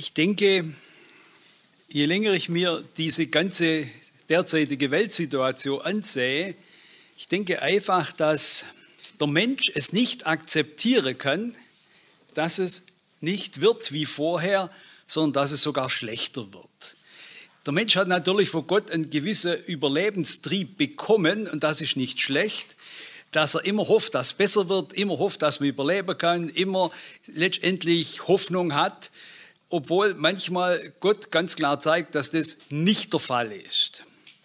Ich denke, je länger ich mir diese ganze derzeitige Weltsituation ansehe, ich denke einfach, dass der Mensch es nicht akzeptieren kann, dass es nicht wird wie vorher, sondern dass es sogar schlechter wird. Der Mensch hat natürlich von Gott einen gewissen Überlebenstrieb bekommen und das ist nicht schlecht, dass er immer hofft, dass es besser wird, immer hofft, dass man überleben kann, immer letztendlich Hoffnung hat, obwohl manchmal Gott ganz klar zeigt, dass das nicht der Fall ist.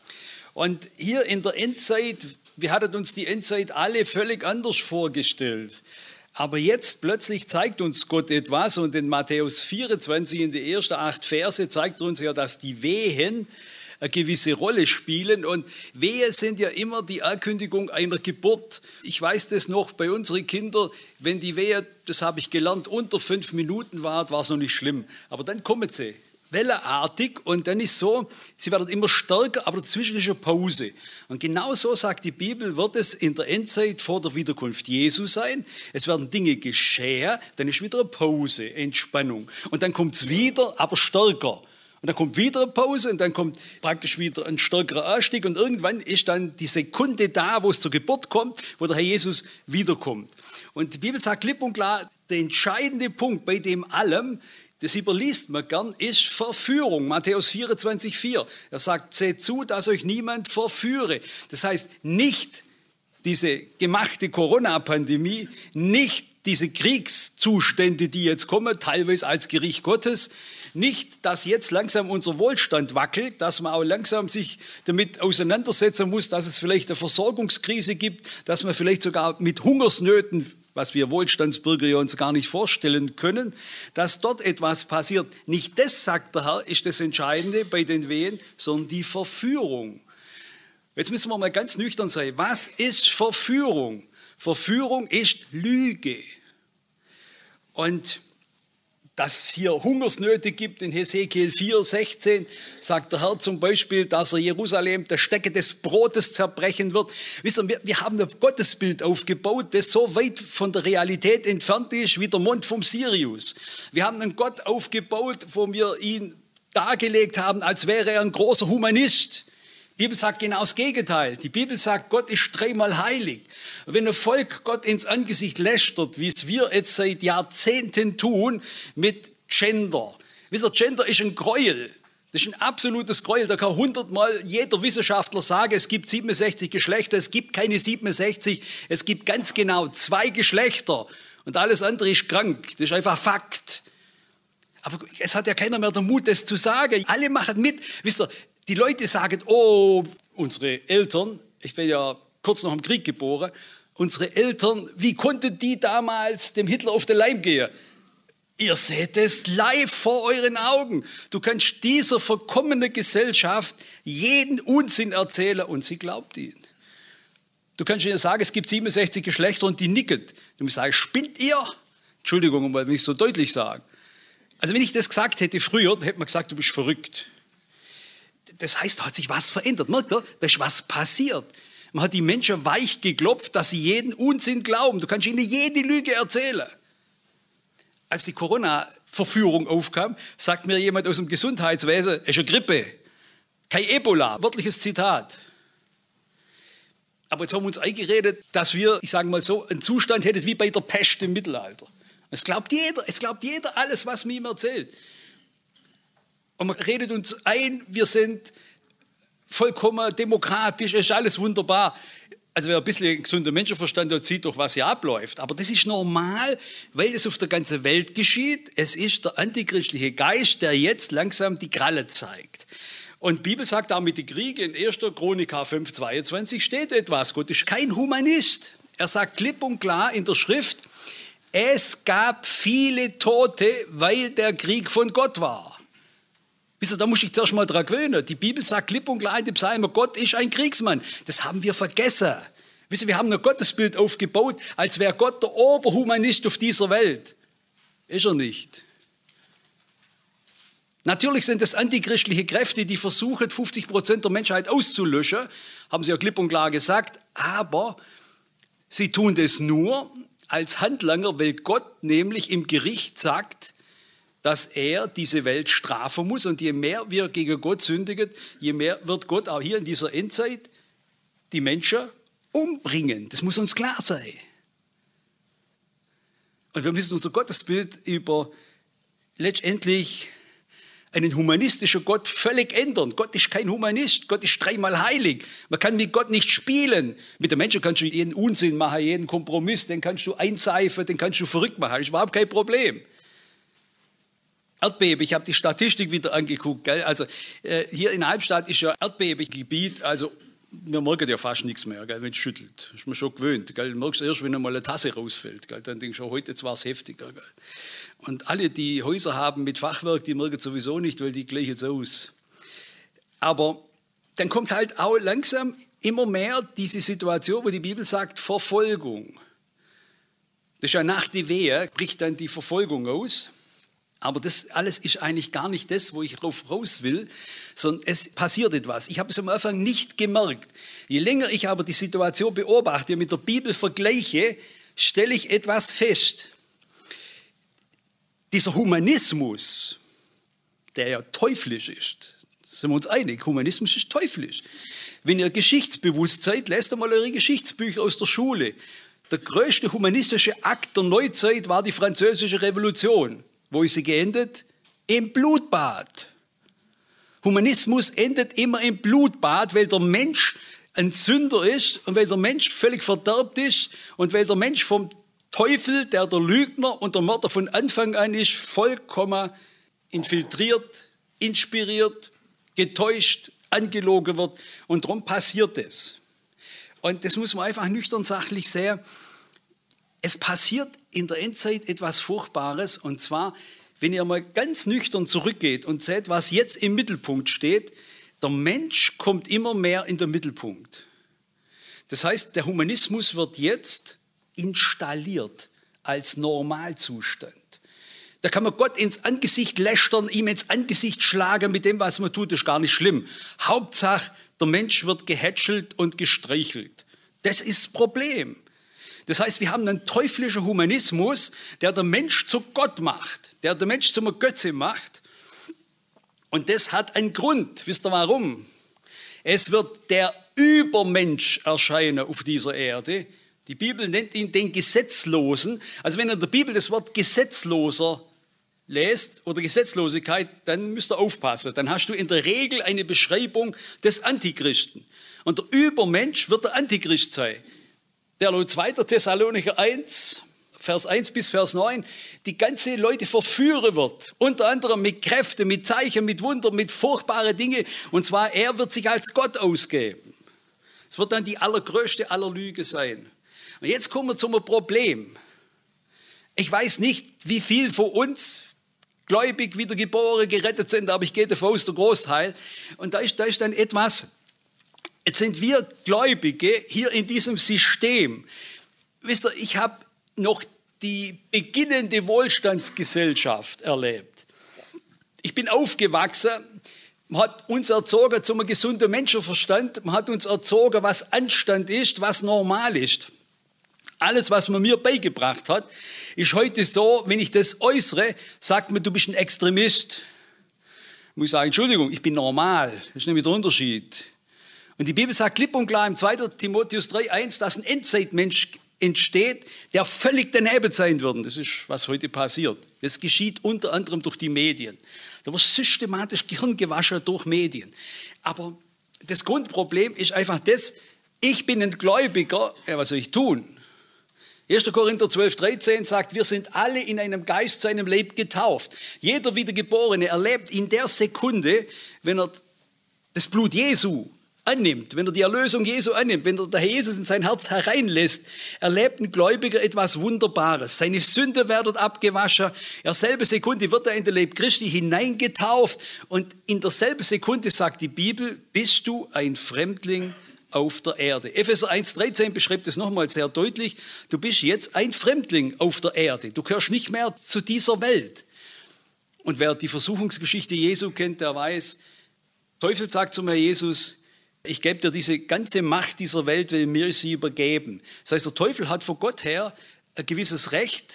Und hier in der Endzeit, wir hatten uns die Endzeit alle völlig anders vorgestellt. Aber jetzt plötzlich zeigt uns Gott etwas und in Matthäus 24, in den ersten 8 Verse, zeigt er uns ja, dass die Wehen eine gewisse Rolle spielen. Und Wehen sind ja immer die Ankündigung einer Geburt. Ich weiß das noch bei unseren Kindern, wenn die Wehe, das habe ich gelernt, unter 5 Minuten war es noch nicht schlimm. Aber dann kommen sie wellenartig und dann ist so, sie werden immer stärker, aber dazwischen ist eine Pause. Und genau so sagt die Bibel, wird es in der Endzeit vor der Wiederkunft Jesu sein. Es werden Dinge geschehen, dann ist wieder eine Pause, Entspannung. Und dann kommt es wieder, aber stärker. Und dann kommt wieder eine Pause und dann kommt praktisch wieder ein stärkerer Anstieg und irgendwann ist dann die Sekunde da, wo es zur Geburt kommt, wo der Herr Jesus wiederkommt. Und die Bibel sagt klipp und klar, der entscheidende Punkt bei dem allem, das überliest man gern, ist Verführung. Matthäus 24, 4. Er sagt, seht zu, dass euch niemand verführe. Das heißt, nicht diese gemachte Corona-Pandemie, nicht diese Kriegszustände, die jetzt kommen, teilweise als Gericht Gottes, nicht, dass jetzt langsam unser Wohlstand wackelt, dass man auch langsam sich damit auseinandersetzen muss, dass es vielleicht eine Versorgungskrise gibt, dass man vielleicht sogar mit Hungersnöten, was wir Wohlstandsbürger ja uns gar nicht vorstellen können, dass dort etwas passiert. Nicht das, sagt der Herr, ist das Entscheidende bei den Wehen, sondern die Verführung. Jetzt müssen wir mal ganz nüchtern sein. Was ist Verführung? Verführung ist Lüge. Und dass es hier Hungersnöte gibt, in Hesekiel 4, 16, sagt der Herr zum Beispiel, dass er Jerusalem der Stecke des Brotes zerbrechen wird. Wisst ihr, wir haben ein Gottesbild aufgebaut, das so weit von der Realität entfernt ist wie der Mond vom Sirius. Wir haben einen Gott aufgebaut, wo wir ihn dargelegt haben, als wäre er ein großer Humanist. Die Bibel sagt genau das Gegenteil. Die Bibel sagt, Gott ist 3-mal heilig. Und wenn ein Volk Gott ins Angesicht lästert, wie es wir jetzt seit Jahrzehnten tun, mit Gender. Wisst ihr, Gender ist ein Gräuel. Das ist ein absolutes Gräuel. Da kann 100-mal jeder Wissenschaftler sagen, es gibt 67 Geschlechter, es gibt keine 67, es gibt ganz genau 2 Geschlechter. Und alles andere ist krank. Das ist einfach Fakt. Aber es hat ja keiner mehr den Mut, das zu sagen. Alle machen mit. Wisst ihr, die Leute sagen, oh, unsere Eltern, ich bin ja kurz nach dem Krieg geboren, unsere Eltern, wie konnten die damals dem Hitler auf den Leim gehen? Ihr seht es live vor euren Augen. Du kannst dieser verkommenen Gesellschaft jeden Unsinn erzählen und sie glaubt ihn. Du kannst ihnen sagen, es gibt 67 Geschlechter und die nicken. Du musst sagen, spinnt ihr? Entschuldigung, weil ich es so deutlich sage. Also wenn ich das gesagt hätte früher, dann hätte man gesagt, du bist verrückt. Das heißt, da hat sich was verändert. Merkt ihr? Da ist was passiert. Man hat die Menschen weich geklopft, dass sie jeden Unsinn glauben. Du kannst ihnen jede Lüge erzählen. Als die Corona-Verführung aufkam, sagt mir jemand aus dem Gesundheitswesen, es ist eine Grippe, kein Ebola, wörtliches Zitat. Aber jetzt haben wir uns eingeredet, dass wir, ich sage mal so, einen Zustand hätten wie bei der Pest im Mittelalter. Es glaubt jeder alles, was man ihm erzählt. Und man redet uns ein, wir sind vollkommen demokratisch, es ist alles wunderbar. Also wer ein bisschen gesunder Menschenverstand hat, sieht doch, was hier abläuft. Aber das ist normal, weil es auf der ganzen Welt geschieht. Es ist der antichristliche Geist, der jetzt langsam die Kralle zeigt. Und die Bibel sagt auch mit den Kriegen, in 1. Chronika 5, 22 steht etwas. Gott ist kein Humanist. Er sagt klipp und klar in der Schrift, es gab viele Tote, weil der Krieg von Gott war. Wisst ihr, da muss ich zuerst mal dran gewöhnen. Die Bibel sagt klipp und klar in den Psalmen, Gott ist ein Kriegsmann. Das haben wir vergessen. Wisst ihr, wir haben ein Gottesbild aufgebaut, als wäre Gott der Oberhumanist auf dieser Welt. Ist er nicht. Natürlich sind es antichristliche Kräfte, die versuchen, 50% der Menschheit auszulöschen, haben sie ja klipp und klar gesagt, aber sie tun das nur als Handlanger, weil Gott nämlich im Gericht sagt, dass er diese Welt strafen muss. Und je mehr wir gegen Gott sündigen, je mehr wird Gott auch hier in dieser Endzeit die Menschen umbringen. Das muss uns klar sein. Und wir müssen unser Gottesbild über letztendlich einen humanistischen Gott völlig ändern. Gott ist kein Humanist, Gott ist dreimal heilig. Man kann mit Gott nicht spielen. Mit den Menschen kannst du jeden Unsinn machen, jeden Kompromiss, den kannst du einseifen, den kannst du verrückt machen. Das ist überhaupt kein Problem. Erdbeben, ich habe die Statistik wieder angeguckt. Gell? Also hier in Halmstad ist ja Erdbebengebiet, also wir merken ja fast nichts mehr, gell, wenn es schüttelt. Das ist man schon gewöhnt. Gell. Du merkst erst, wenn einmal eine Tasse rausfällt. Gell. Dann denkst du, heute war es heftiger. Gell. Und alle, die Häuser haben mit Fachwerk, die merken sowieso nicht, weil die gleichen es aus. Aber dann kommt halt auch langsam immer mehr diese Situation, wo die Bibel sagt, Verfolgung. Das ist ja nach die Wehe, bricht dann die Verfolgung aus. Aber das alles ist eigentlich gar nicht das, wo ich drauf raus will, sondern es passiert etwas. Ich habe es am Anfang nicht gemerkt. Je länger ich aber die Situation beobachte und mit der Bibel vergleiche, stelle ich etwas fest. Dieser Humanismus, der ja teuflisch ist, sind wir uns einig, Humanismus ist teuflisch. Wenn ihr geschichtsbewusst seid, lest einmal eure Geschichtsbücher aus der Schule. Der größte humanistische Akt der Neuzeit war die Französische Revolution. Wo ist sie geendet? Im Blutbad. Humanismus endet immer im Blutbad, weil der Mensch ein Sünder ist und weil der Mensch völlig verderbt ist und weil der Mensch vom Teufel, der Lügner und der Mörder von Anfang an ist, vollkommen infiltriert, inspiriert, getäuscht, angelogen wird. Und darum passiert es. Und das muss man einfach nüchtern sachlich sehen. Es passiert in der Endzeit etwas Furchtbares, und zwar, wenn ihr mal ganz nüchtern zurückgeht und seht, was jetzt im Mittelpunkt steht, der Mensch kommt immer mehr in den Mittelpunkt. Das heißt, der Humanismus wird jetzt installiert als Normalzustand. Da kann man Gott ins Angesicht lästern, ihm ins Angesicht schlagen mit dem, was man tut, ist gar nicht schlimm. Hauptsache, der Mensch wird gehätschelt und gestreichelt. Das ist das Problem. Das heißt, wir haben einen teuflischen Humanismus, der den Mensch zu Gott macht, der den Mensch zum Götze macht. Und das hat einen Grund. Wisst ihr warum? Es wird der Übermensch erscheinen auf dieser Erde. Die Bibel nennt ihn den Gesetzlosen. Also wenn ihr in der Bibel das Wort Gesetzloser lest oder Gesetzlosigkeit, dann müsst ihr aufpassen. Dann hast du in der Regel eine Beschreibung des Antichristen. Und der Übermensch wird der Antichrist sein, der laut 2. Thessalonicher 1, Vers 1 bis Vers 9, die ganze Leute verführen wird. Unter anderem mit Kräften, mit Zeichen, mit Wundern, mit furchtbaren Dingen. Und zwar, er wird sich als Gott ausgeben. Es wird dann die allergrößte aller Lüge sein. Und jetzt kommen wir zum Problem. Ich weiß nicht, wie viel von uns gläubig, wiedergeboren, gerettet sind, aber ich gehe davon aus, der Großteil. Und da ist dann etwas. Jetzt sind wir Gläubige hier in diesem System. Wisst ihr, ich habe noch die beginnende Wohlstandsgesellschaft erlebt. Ich bin aufgewachsen, man hat uns erzogen zum gesunden Menschenverstand, man hat uns erzogen, was Anstand ist, was normal ist. Alles, was man mir beigebracht hat, ist heute so, wenn ich das äußere, sagt man, du bist ein Extremist. Ich muss sagen, Entschuldigung, ich bin normal, das ist nämlich der Unterschied. Und die Bibel sagt klipp und klar im 2. Timotheus 3,1, dass ein Endzeitmensch entsteht, der völlig daneben sein wird. Das ist, was heute passiert. Das geschieht unter anderem durch die Medien. Da wird systematisch Gehirn gewaschen durch Medien. Aber das Grundproblem ist einfach das, ich bin ein Gläubiger, ja, was soll ich tun? 1. Korinther 12,13 sagt, wir sind alle in einem Geist zu einem Leib getauft. Jeder Wiedergeborene erlebt in der Sekunde, wenn er das Blut Jesu annimmt, wenn er die Erlösung Jesu annimmt, wenn er der Herr Jesus in sein Herz hereinlässt, erlebt ein Gläubiger etwas Wunderbares. Seine Sünde wird abgewaschen. In derselben Sekunde wird er in den Leib Christi hineingetauft. Und in derselben Sekunde sagt die Bibel, bist du ein Fremdling auf der Erde. Epheser 1,13 beschreibt es nochmal sehr deutlich. Du bist jetzt ein Fremdling auf der Erde. Du gehörst nicht mehr zu dieser Welt. Und wer die Versuchungsgeschichte Jesu kennt, der weiß, der Teufel sagt zum Herrn Jesus, ich gebe dir diese ganze Macht dieser Welt, will mir sie übergeben. Das heißt, der Teufel hat von Gott her ein gewisses Recht,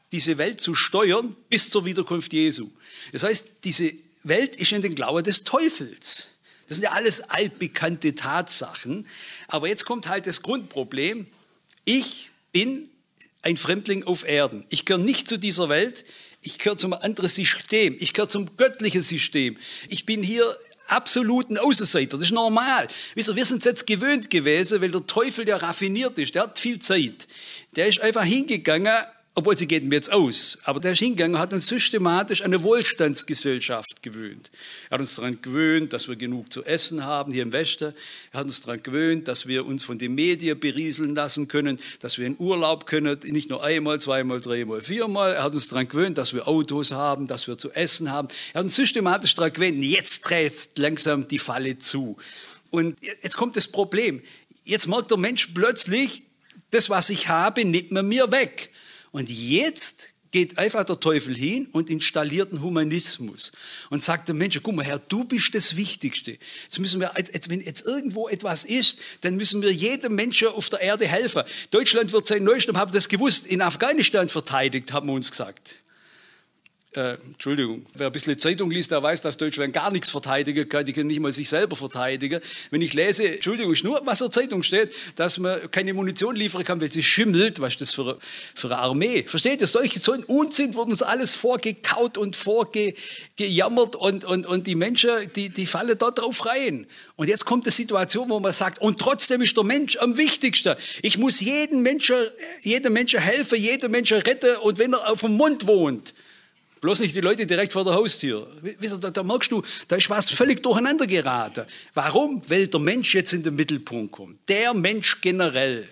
diese Welt zu steuern bis zur Wiederkunft Jesu. Das heißt, diese Welt ist in den Klauen des Teufels. Das sind ja alles altbekannte Tatsachen. Aber jetzt kommt halt das Grundproblem. Ich bin ein Fremdling auf Erden. Ich gehöre nicht zu dieser Welt. Ich gehöre zum anderen System. Ich gehöre zum göttlichen System. Ich bin hier absoluten Außenseiter. Das ist normal. Wisst ihr, wir sind es jetzt gewöhnt gewesen, weil der Teufel ja raffiniert ist. Der hat viel Zeit. Der ist einfach hingegangen, obwohl sie geht mir jetzt aus, aber der ist hingegangen und hat uns systematisch an eine Wohlstandsgesellschaft gewöhnt. Er hat uns daran gewöhnt, dass wir genug zu essen haben hier im Westen. Er hat uns daran gewöhnt, dass wir uns von den Medien berieseln lassen können, dass wir in Urlaub können, nicht nur einmal, zweimal, dreimal, viermal. Er hat uns daran gewöhnt, dass wir Autos haben, dass wir zu essen haben. Er hat uns systematisch daran gewöhnt, jetzt dreht langsam die Falle zu. Und jetzt kommt das Problem. Jetzt merkt der Mensch plötzlich, das, was ich habe, nimmt man mir weg. Und jetzt geht einfach der Teufel hin und installiert einen Humanismus und sagt dem Menschen, guck mal Herr, du bist das Wichtigste. Jetzt müssen wir, wenn jetzt irgendwo etwas ist, dann müssen wir jedem Menschen auf der Erde helfen. Deutschland wird seit neuestem, haben das gewusst, in Afghanistan verteidigt, haben wir uns gesagt. Entschuldigung, wer ein bisschen Zeitung liest, der weiß, dass Deutschland gar nichts verteidigen kann. Die können nicht mal sich selber verteidigen. Wenn ich lese, Entschuldigung, ist nur, was in der Zeitung steht, dass man keine Munition liefern kann, weil sie schimmelt. Was ist das für eine Armee? Versteht ihr? Solche so ein Unsinn wird uns alles vorgekaut und vorgejammert und die Menschen, die fallen dort drauf rein. Und jetzt kommt eine Situation, wo man sagt, und trotzdem ist der Mensch am wichtigsten. Ich muss jedem Menschen helfen, jedem Menschen retten und wenn er auf dem Mond wohnt, bloß nicht die Leute direkt vor der Haustür. Da merkst du, da ist was völlig durcheinander geraten. Warum? Weil der Mensch jetzt in den Mittelpunkt kommt. Der Mensch generell.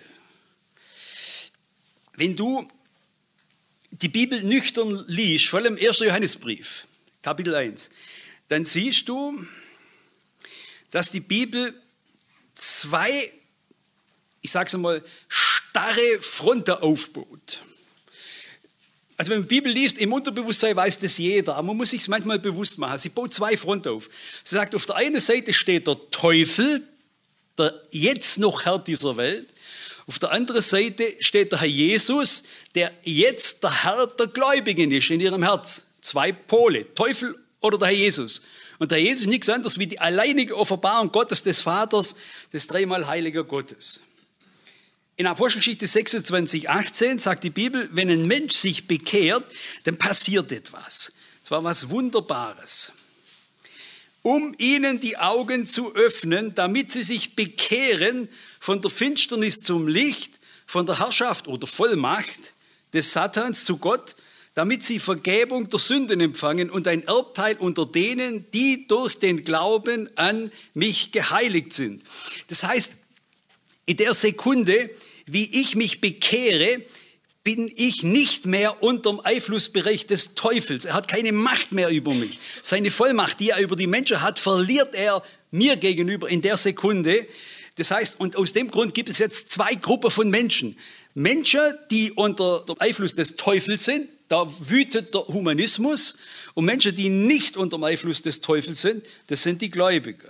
Wenn du die Bibel nüchtern liest, vor allem im 1. Johannesbrief, Kapitel 1, dann siehst du, dass die Bibel zwei, ich sage es einmal, starre Fronten aufbaut. Also wenn man die Bibel liest, im Unterbewusstsein weiß das jeder, aber man muss sich es manchmal bewusst machen. Sie baut zwei Fronten auf. Sie sagt, auf der einen Seite steht der Teufel, der jetzt noch Herr dieser Welt. Auf der anderen Seite steht der Herr Jesus, der jetzt der Herr der Gläubigen ist in ihrem Herz. Zwei Pole, Teufel oder der Herr Jesus. Und der Jesus ist nichts anderes wie die alleinige Offenbarung Gottes des Vaters, des dreimal heiligen Gottes. In Apostelgeschichte 26, 18 sagt die Bibel, wenn ein Mensch sich bekehrt, dann passiert etwas. Zwar was Wunderbares. Um ihnen die Augen zu öffnen, damit sie sich bekehren von der Finsternis zum Licht, von der Herrschaft oder Vollmacht des Satans zu Gott, damit sie Vergebung der Sünden empfangen und ein Erbteil unter denen, die durch den Glauben an mich geheiligt sind. Das heißt, in der Sekunde, wie ich mich bekehre, bin ich nicht mehr unter dem Einflussbereich des Teufels. Er hat keine Macht mehr über mich. Seine Vollmacht, die er über die Menschen hat, verliert er mir gegenüber in der Sekunde. Das heißt, und aus dem Grund gibt es jetzt zwei Gruppen von Menschen. Menschen, die unter dem Einfluss des Teufels sind, da wütet der Humanismus. Und Menschen, die nicht unter dem Einfluss des Teufels sind, das sind die Gläubigen.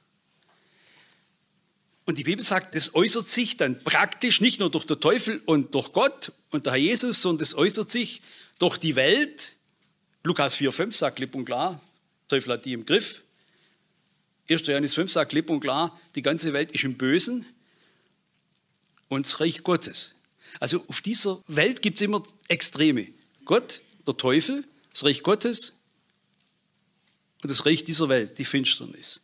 Und die Bibel sagt, das äußert sich dann praktisch nicht nur durch den Teufel und durch Gott und der Herr Jesus, sondern das äußert sich durch die Welt. Lukas 4,5 sagt klipp und klar, der Teufel hat die im Griff. 1. Johannes 5 sagt klipp und klar, die ganze Welt ist im Bösen und das Reich Gottes. Also auf dieser Welt gibt es immer Extreme. Gott, der Teufel, das Reich Gottes und das Reich dieser Welt, die Finsternis.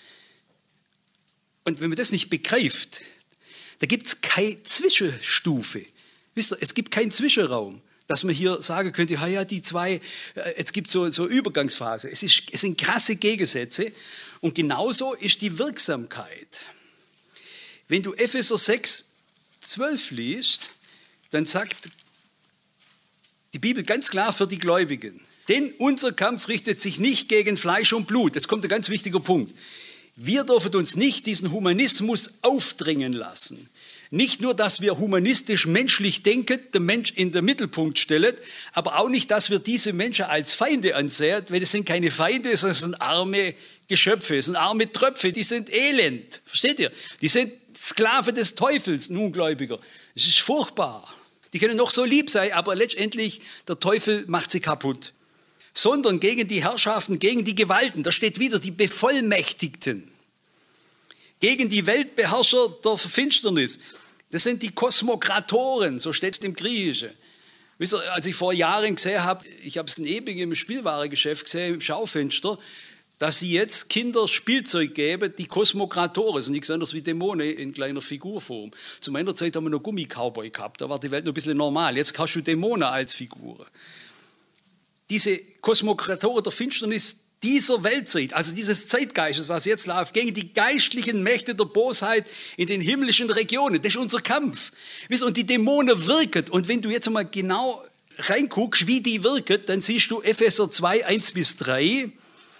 Und wenn man das nicht begreift, da gibt es keine Zwischenstufe. Wisst ihr, es gibt keinen Zwischenraum, dass man hier sagen könnte, ja, die zwei, es gibt so Übergangsphase. Es sind krasse Gegensätze und genauso ist die Wirksamkeit. Wenn du Epheser 6, 12 liest, dann sagt die Bibel ganz klar für die Gläubigen, denn unser Kampf richtet sich nicht gegen Fleisch und Blut. Jetzt kommt ein ganz wichtiger Punkt. Wir dürfen uns nicht diesen Humanismus aufdrängen lassen. Nicht nur, dass wir humanistisch menschlich denken, den Mensch in den Mittelpunkt stellen, aber auch nicht, dass wir diese Menschen als Feinde ansehen, weil es sind keine Feinde, sondern es sind arme Geschöpfe, es sind arme Tröpfe, die sind elend. Versteht ihr? Die sind Sklaven des Teufels, ein Ungläubiger. Es ist furchtbar. Die können noch so lieb sein, aber letztendlich der Teufel macht sie kaputt. Sondern gegen die Herrschaften, gegen die Gewalten, da steht wieder die Bevollmächtigten. Gegen die Weltbeherrscher der Finsternis. Das sind die Kosmokratoren, so steht es im Griechischen. Wisst ihr, als ich vor Jahren gesehen habe, ich habe es in Ebing im Spielwarengeschäft gesehen, im Schaufenster, dass sie jetzt Kinder Spielzeug geben, die Kosmokratoren sind, nichts anderes wie Dämonen in kleiner Figurform. Zu meiner Zeit haben wir noch Gummicowboy gehabt, da war die Welt noch ein bisschen normal. Jetzt hast du Dämonen als Figuren. Diese Kosmokratoren der Finsternis dieser Weltzeit, also dieses Zeitgeistes, was jetzt läuft, gegen die geistlichen Mächte der Bosheit in den himmlischen Regionen, das ist unser Kampf. Und die Dämonen wirken. Und wenn du jetzt mal genau reinguckst, wie die wirken, dann siehst du Epheser 2, 1-3.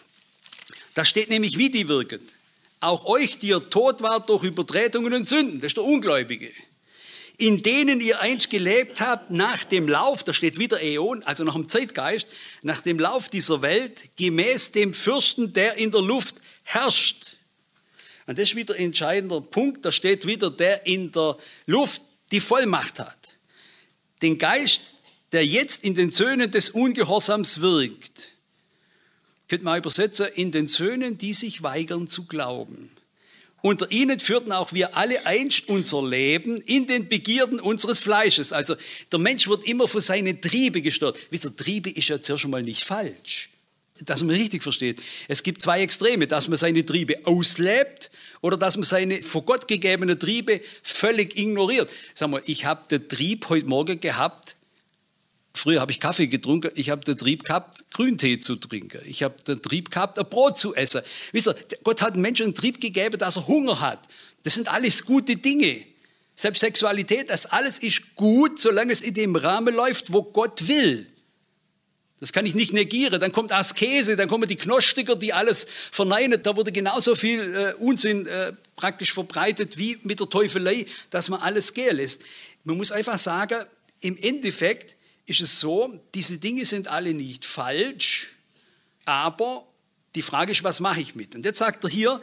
Da steht nämlich, wie die wirken. Auch euch, die ihr tot wart durch Übertretungen und Sünden, das ist der Ungläubige, in denen ihr einst gelebt habt nach dem Lauf, da steht wieder Äon, also nach dem Zeitgeist, nach dem Lauf dieser Welt, gemäß dem Fürsten, der in der Luft herrscht. Und das ist wieder ein entscheidender Punkt, da steht wieder, der in der Luft die Vollmacht hat. Den Geist, der jetzt in den Söhnen des Ungehorsams wirkt. Könnte man übersetzen, in den Söhnen, die sich weigern zu glauben. Unter ihnen führten auch wir alle einst unser Leben in den Begierden unseres Fleisches. Also der Mensch wird immer von seinen Trieben gestört. Wisst ihr, Triebe ist ja zuerst schon mal nicht falsch. Dass man richtig versteht. Es gibt zwei Extreme, dass man seine Triebe auslebt oder dass man seine von Gott gegebenen Triebe völlig ignoriert. Sag mal, ich habe den Trieb heute Morgen gehabt, früher habe ich Kaffee getrunken, ich habe den Trieb gehabt, Grüntee zu trinken. Ich habe den Trieb gehabt, ein Brot zu essen. Wisst ihr, Gott hat dem Menschen einen Trieb gegeben, dass er Hunger hat. Das sind alles gute Dinge. Selbst Sexualität, das alles ist gut, solange es in dem Rahmen läuft, wo Gott will. Das kann ich nicht negieren. Dann kommt Askese, dann kommen die Gnostiker, die alles verneinen. Da wurde genauso viel Unsinn praktisch verbreitet wie mit der Teufelei, dass man alles gehen lässt. Man muss einfach sagen, im Endeffekt ist es so, diese Dinge sind alle nicht falsch, aber die Frage ist, was mache ich mit? Und jetzt sagt er hier,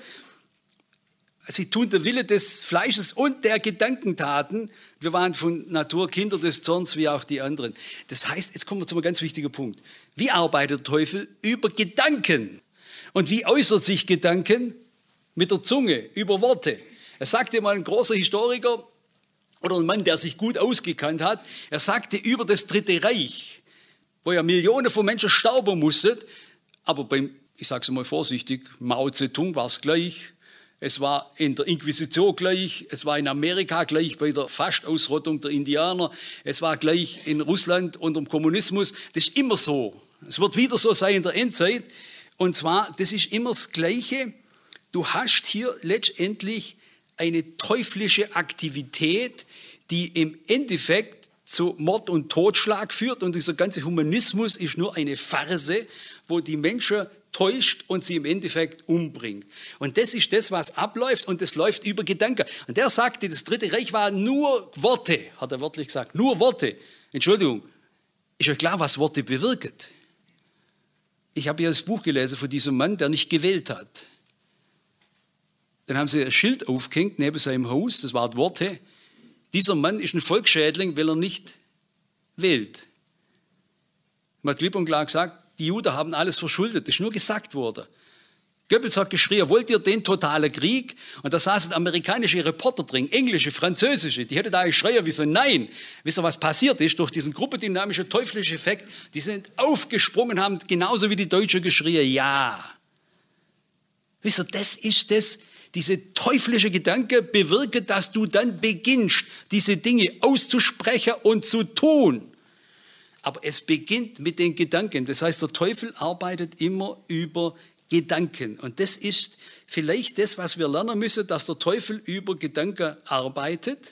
sie tun der Wille des Fleisches und der Gedankentaten. Wir waren von Natur Kinder des Zorns, wie auch die anderen. Das heißt, jetzt kommen wir zu einem ganz wichtigen Punkt. Wie arbeitet der Teufel? Über Gedanken. Und wie äußert sich Gedanken? Mit der Zunge, über Worte. Es sagte mal ein großer Historiker, oder ein Mann, der sich gut ausgekannt hat, er sagte über das Dritte Reich, wo ja Millionen von Menschen sterben mussten, aber beim, ich sage es mal vorsichtig, Mao Zedong war es gleich, es war in der Inquisition gleich, es war in Amerika gleich bei der Fastausrottung der Indianer, es war gleich in Russland unter dem Kommunismus, das ist immer so. Es wird wieder so sein in der Endzeit, und zwar, das ist immer das Gleiche, du hast hier letztendlich eine teuflische Aktivität, die im Endeffekt zu Mord und Totschlag führt. Und dieser ganze Humanismus ist nur eine Farce, wo die Menschen täuscht und sie im Endeffekt umbringt. Und das ist das, was abläuft, und das läuft über Gedanken. Und der sagte, das Dritte Reich war nur Worte, hat er wörtlich gesagt, nur Worte. Entschuldigung, ist euch klar, was Worte bewirken? Ich habe ja das Buch gelesen von diesem Mann, der nicht gewählt hat. Dann haben sie ein Schild aufgehängt neben seinem Haus, das waren Worte. Dieser Mann ist ein Volksschädling, weil er nicht wählt. Man hat klipp und klar gesagt, die Juden haben alles verschuldet, das ist nur gesagt worden. Goebbels hat geschrien, wollt ihr den totalen Krieg? Und da saßen amerikanische Reporter drin, englische, französische, die hätten da geschrien, wie so, nein. Wisst ihr, was passiert ist? Durch diesen gruppendynamischen teuflischen Effekt, die sind aufgesprungen, haben genauso wie die Deutschen geschrien, ja. Wisst ihr, das ist das. Diese teuflische Gedanke bewirkt, dass du dann beginnst, diese Dinge auszusprechen und zu tun. Aber es beginnt mit den Gedanken. Das heißt, der Teufel arbeitet immer über Gedanken. Und das ist vielleicht das, was wir lernen müssen, dass der Teufel über Gedanken arbeitet.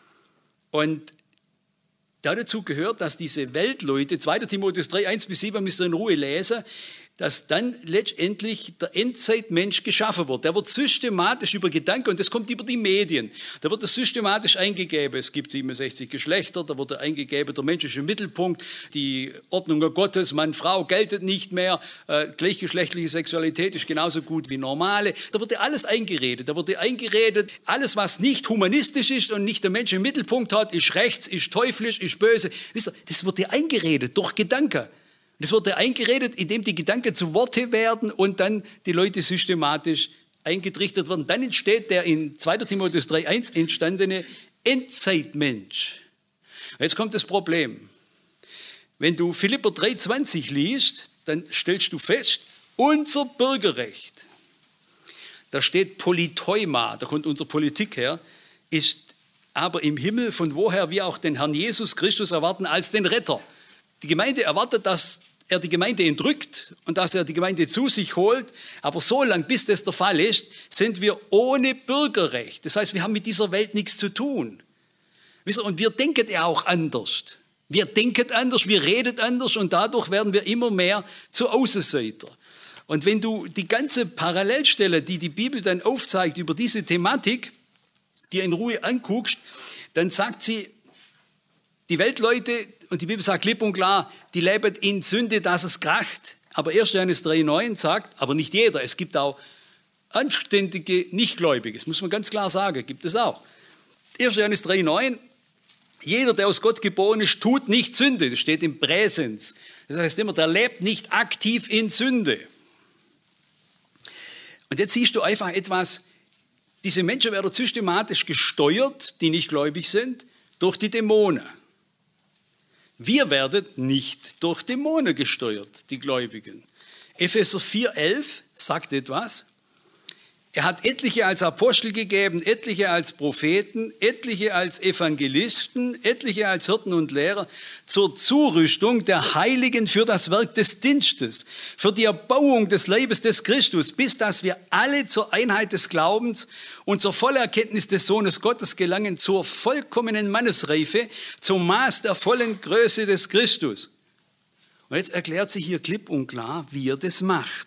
Und dazu gehört, dass diese Weltleute, 2. Timotheus 3, 1-7 müsst ihr in Ruhe lesen, dass dann letztendlich der Endzeitmensch geschaffen wird. Der wird systematisch über Gedanken, und das kommt über die Medien, da wird es systematisch eingegeben. Es gibt 67 Geschlechter, da wird eingegeben, der Mensch ist im Mittelpunkt, die Ordnung Gottes, Mann, Frau geltet nicht mehr, gleichgeschlechtliche Sexualität ist genauso gut wie normale. Da wird alles eingeredet. Da wird eingeredet, alles, was nicht humanistisch ist und nicht der Mensch im Mittelpunkt hat, ist rechts, ist teuflisch, ist böse. Wisst ihr, das wird dir eingeredet durch Gedanken. Das wird dir eingeredet, indem die Gedanken zu Worte werden und dann die Leute systematisch eingetrichtert werden. Dann entsteht der in 2. Timotheus 3,1 entstandene Endzeitmensch. Jetzt kommt das Problem. Wenn du Philipper 3,20 liest, dann stellst du fest, unser Bürgerrecht, da steht Politeuma, da kommt unsere Politik her, ist aber im Himmel, von woher wir auch den Herrn Jesus Christus erwarten als den Retter. Die Gemeinde erwartet, dass er die Gemeinde entrückt und dass er die Gemeinde zu sich holt. Aber so lange, bis das der Fall ist, sind wir ohne Bürgerrecht. Das heißt, wir haben mit dieser Welt nichts zu tun. Und wir denken ja auch anders. Wir denken anders, wir reden anders und dadurch werden wir immer mehr zu Außenseiter. Und wenn du die ganze Parallelstelle, die die Bibel dann aufzeigt über diese Thematik, dir in Ruhe anguckst, dann sagt sie, die Weltleute, und die Bibel sagt klipp und klar, die leben in Sünde, dass es kracht. Aber 1. Johannes 3,9 sagt, aber nicht jeder, es gibt auch anständige Nichtgläubige, das muss man ganz klar sagen, gibt es auch. 1. Johannes 3,9, jeder, der aus Gott geboren ist, tut nicht Sünde, das steht im Präsens. Das heißt immer, der lebt nicht aktiv in Sünde. Und jetzt siehst du einfach etwas, diese Menschen werden systematisch gesteuert, die nicht gläubig sind, durch die Dämonen. Wir werden nicht durch Dämonen gesteuert, die Gläubigen. Epheser 4,11 sagt etwas. Er hat etliche als Apostel gegeben, etliche als Propheten, etliche als Evangelisten, etliche als Hirten und Lehrer zur Zurüstung der Heiligen für das Werk des Dienstes, für die Erbauung des Leibes des Christus, bis dass wir alle zur Einheit des Glaubens und zur vollen Erkenntnis des Sohnes Gottes gelangen, zur vollkommenen Mannesreife, zum Maß der vollen Größe des Christus. Und jetzt erklärt sich hier klipp und klar, wie er das macht.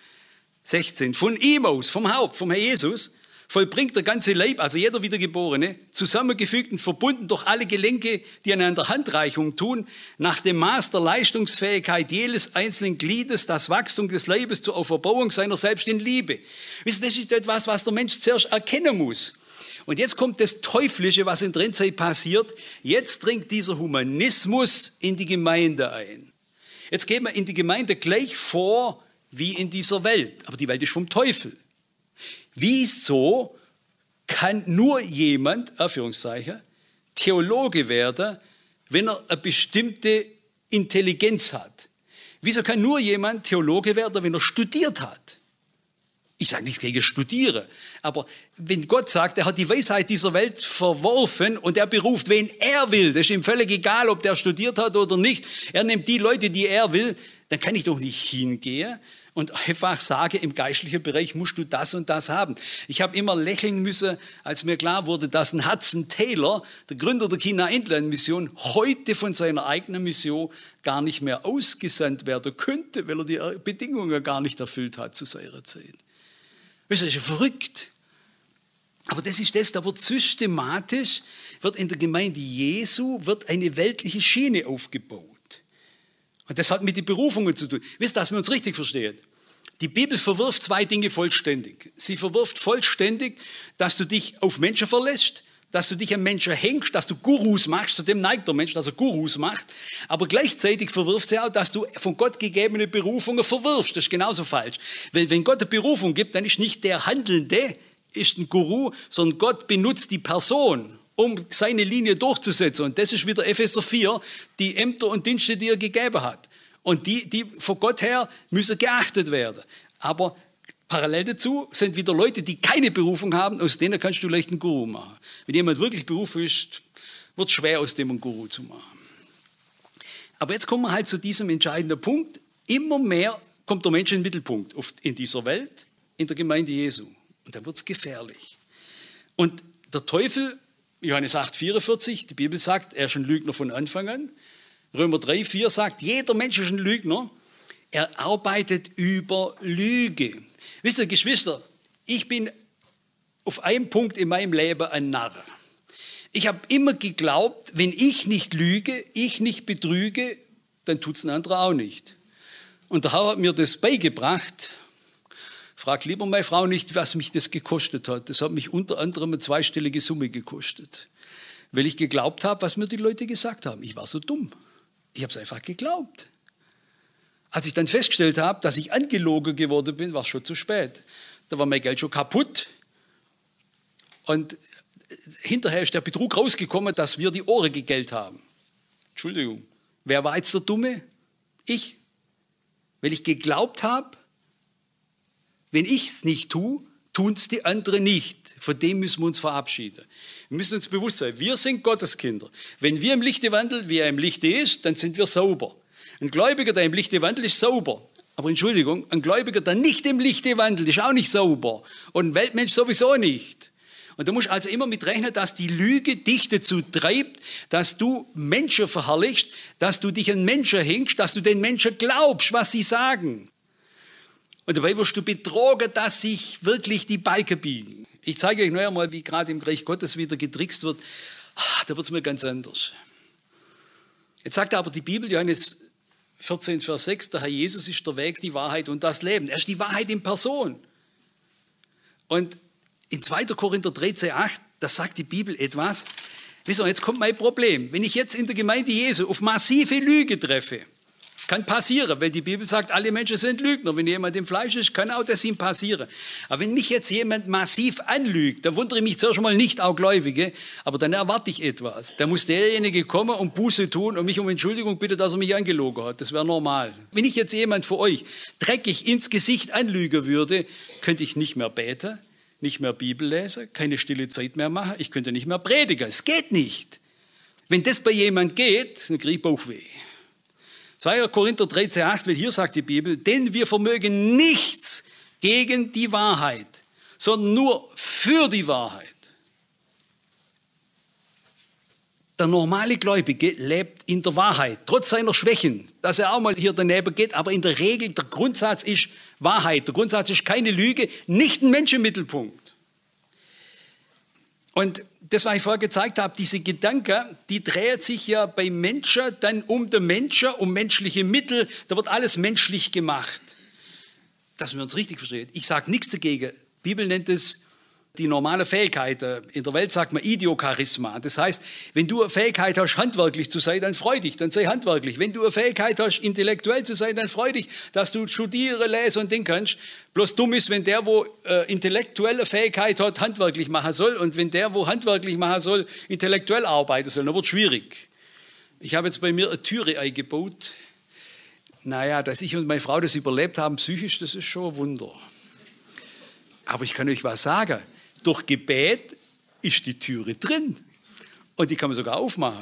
16. Von ihm aus, vom Haupt, vom Herr Jesus, vollbringt der ganze Leib, also jeder Wiedergeborene, zusammengefügt und verbunden durch alle Gelenke, die einander Handreichung tun, nach dem Maß der Leistungsfähigkeit jedes einzelnen Gliedes, das Wachstum des Leibes zur Auferbauung seiner selbst in Liebe. Wisst ihr, das ist etwas, was der Mensch zuerst erkennen muss. Und jetzt kommt das Teuflische, was in der Endzeit passiert. Jetzt dringt dieser Humanismus in die Gemeinde ein. Jetzt geht man in die Gemeinde gleich vor, wie in dieser Welt. Aber die Welt ist vom Teufel. Wieso kann nur jemand, Anführungszeichen, Theologe werden, wenn er eine bestimmte Intelligenz hat? Wieso kann nur jemand Theologe werden, wenn er studiert hat? Ich sage nichts gegen Studieren, aber wenn Gott sagt, er hat die Weisheit dieser Welt verworfen und er beruft, wen er will, das ist ihm völlig egal, ob der studiert hat oder nicht, er nimmt die Leute, die er will, dann kann ich doch nicht hingehen und einfach sagen, im geistlichen Bereich musst du das und das haben. Ich habe immer lächeln müssen, als mir klar wurde, dass ein Hudson Taylor, der Gründer der China-Inland-Mission, heute von seiner eigenen Mission gar nicht mehr ausgesandt werden könnte, weil er die Bedingungen gar nicht erfüllt hat zu seiner Zeit. Das ist ja verrückt. Aber das ist das, da wird systematisch, wird in der Gemeinde Jesu, wird eine weltliche Schiene aufgebaut. Und das hat mit den Berufungen zu tun. Wisst ihr, dass wir uns richtig verstehen? Die Bibel verwirft zwei Dinge vollständig. Sie verwirft vollständig, dass du dich auf Menschen verlässt, dass du dich an Menschen hängst, dass du Gurus machst, zu dem neigt der Mensch, dass er Gurus macht. Aber gleichzeitig verwirft sie auch, dass du von Gott gegebene Berufungen verwirfst. Das ist genauso falsch. Weil wenn Gott eine Berufung gibt, dann ist nicht der Handelnde ist ein Guru, sondern Gott benutzt die Person, um seine Linie durchzusetzen. Und das ist wieder Epheser 4, die Ämter und Dienste, die er gegeben hat. Und die von Gott her müssen geachtet werden. Aber parallel dazu sind wieder Leute, die keine Berufung haben, aus denen kannst du leicht einen Guru machen. Wenn jemand wirklich berufen ist, wird es schwer, aus dem einen Guru zu machen. Aber jetzt kommen wir halt zu diesem entscheidenden Punkt. Immer mehr kommt der Mensch in den Mittelpunkt in dieser Welt, in der Gemeinde Jesu. Und dann wird es gefährlich. Und der Teufel, Johannes 8,44, die Bibel sagt, er ist ein Lügner von Anfang an. Römer 3,4 sagt, jeder Mensch ist ein Lügner. Er arbeitet über Lüge. Wisst ihr, Geschwister, ich bin auf einem Punkt in meinem Leben ein Narr. Ich habe immer geglaubt, wenn ich nicht lüge, ich nicht betrüge, dann tut es ein anderer auch nicht. Und der Herr hat mir das beigebracht. Frag lieber meine Frau nicht, was mich das gekostet hat. Das hat mich unter anderem eine zweistellige Summe gekostet. Weil ich geglaubt habe, was mir die Leute gesagt haben. Ich war so dumm. Ich habe es einfach geglaubt. Als ich dann festgestellt habe, dass ich angelogen geworden bin, war es schon zu spät. Da war mein Geld schon kaputt. Und hinterher ist der Betrug rausgekommen, dass wir die Ohren gegelt haben. Entschuldigung, wer war jetzt der Dumme? Ich. Weil ich geglaubt habe, wenn ich es nicht tue, tun es die anderen nicht. Von dem müssen wir uns verabschieden. Wir müssen uns bewusst sein, wir sind Gotteskinder. Wenn wir im Lichte wandeln, wie er im Lichte ist, dann sind wir sauber. Ein Gläubiger, der im Lichte wandelt, ist sauber. Aber Entschuldigung, ein Gläubiger, der nicht im Lichte wandelt, ist auch nicht sauber. Und ein Weltmensch sowieso nicht. Und du musst also immer mit rechnen, dass die Lüge dich dazu treibt, dass du Menschen verherrlichst, dass du dich an Menschen hängst, dass du den Menschen glaubst, was sie sagen. Und dabei wirst du betrogen, dass sich wirklich die Balken biegen. Ich zeige euch noch einmal, wie gerade im Reich Gottes wieder getrickst wird. Da wird es mir ganz anders. Jetzt sagt aber die Bibel, Johannes 14, Vers 6, der Herr Jesus ist der Weg, die Wahrheit und das Leben. Er ist die Wahrheit in Person. Und in 2. Korinther 13, 8, da sagt die Bibel etwas. Wisst ihr, jetzt kommt mein Problem. Wenn ich jetzt in der Gemeinde Jesu auf massive Lüge treffe, kann passieren, weil die Bibel sagt, alle Menschen sind Lügner. Wenn jemand im Fleisch ist, kann auch das ihm passieren. Aber wenn mich jetzt jemand massiv anlügt, dann wundere ich mich zuerst mal nicht, auch Gläubige, aber dann erwarte ich etwas. Da muss derjenige kommen und Buße tun und mich um Entschuldigung bitten, dass er mich angelogen hat. Das wäre normal. Wenn ich jetzt jemand für euch dreckig ins Gesicht anlügen würde, könnte ich nicht mehr beten, nicht mehr Bibel lesen, keine stille Zeit mehr machen, ich könnte nicht mehr predigen. Es geht nicht. Wenn das bei jemand geht, dann kriege ich Bauchweh. 2. Korinther 13, 8, weil hier sagt die Bibel, denn wir vermögen nichts gegen die Wahrheit, sondern nur für die Wahrheit. Der normale Gläubige lebt in der Wahrheit, trotz seiner Schwächen, dass er auch mal hier daneben geht, aber in der Regel, der Grundsatz ist Wahrheit, der Grundsatz ist keine Lüge, nicht ein Mensch im Mittelpunkt. Und das, was ich vorher gezeigt habe, diese Gedanken, die dreht sich ja bei Menschen dann um den Menschen, um menschliche Mittel, da wird alles menschlich gemacht. Dass wir uns richtig verstehen. Ich sage nichts dagegen. Die Bibel nennt es die normale Fähigkeit. In der Welt sagt man Idiocharisma. Das heißt, wenn du eine Fähigkeit hast, handwerklich zu sein, dann freu dich, dann sei handwerklich. Wenn du eine Fähigkeit hast, intellektuell zu sein, dann freu dich, dass du studieren, lesen und Ding kannst. Bloß dumm ist, wenn der, wo intellektuelle Fähigkeit hat, handwerklich machen soll und wenn der, wo handwerklich machen soll, intellektuell arbeiten soll, dann wird es schwierig. Ich habe jetzt bei mir eine Türe eingebaut. Naja, dass ich und meine Frau das überlebt haben, psychisch, das ist schon ein Wunder. Aber ich kann euch was sagen. Durch Gebet ist die Türe drin. Und die kann man sogar aufmachen.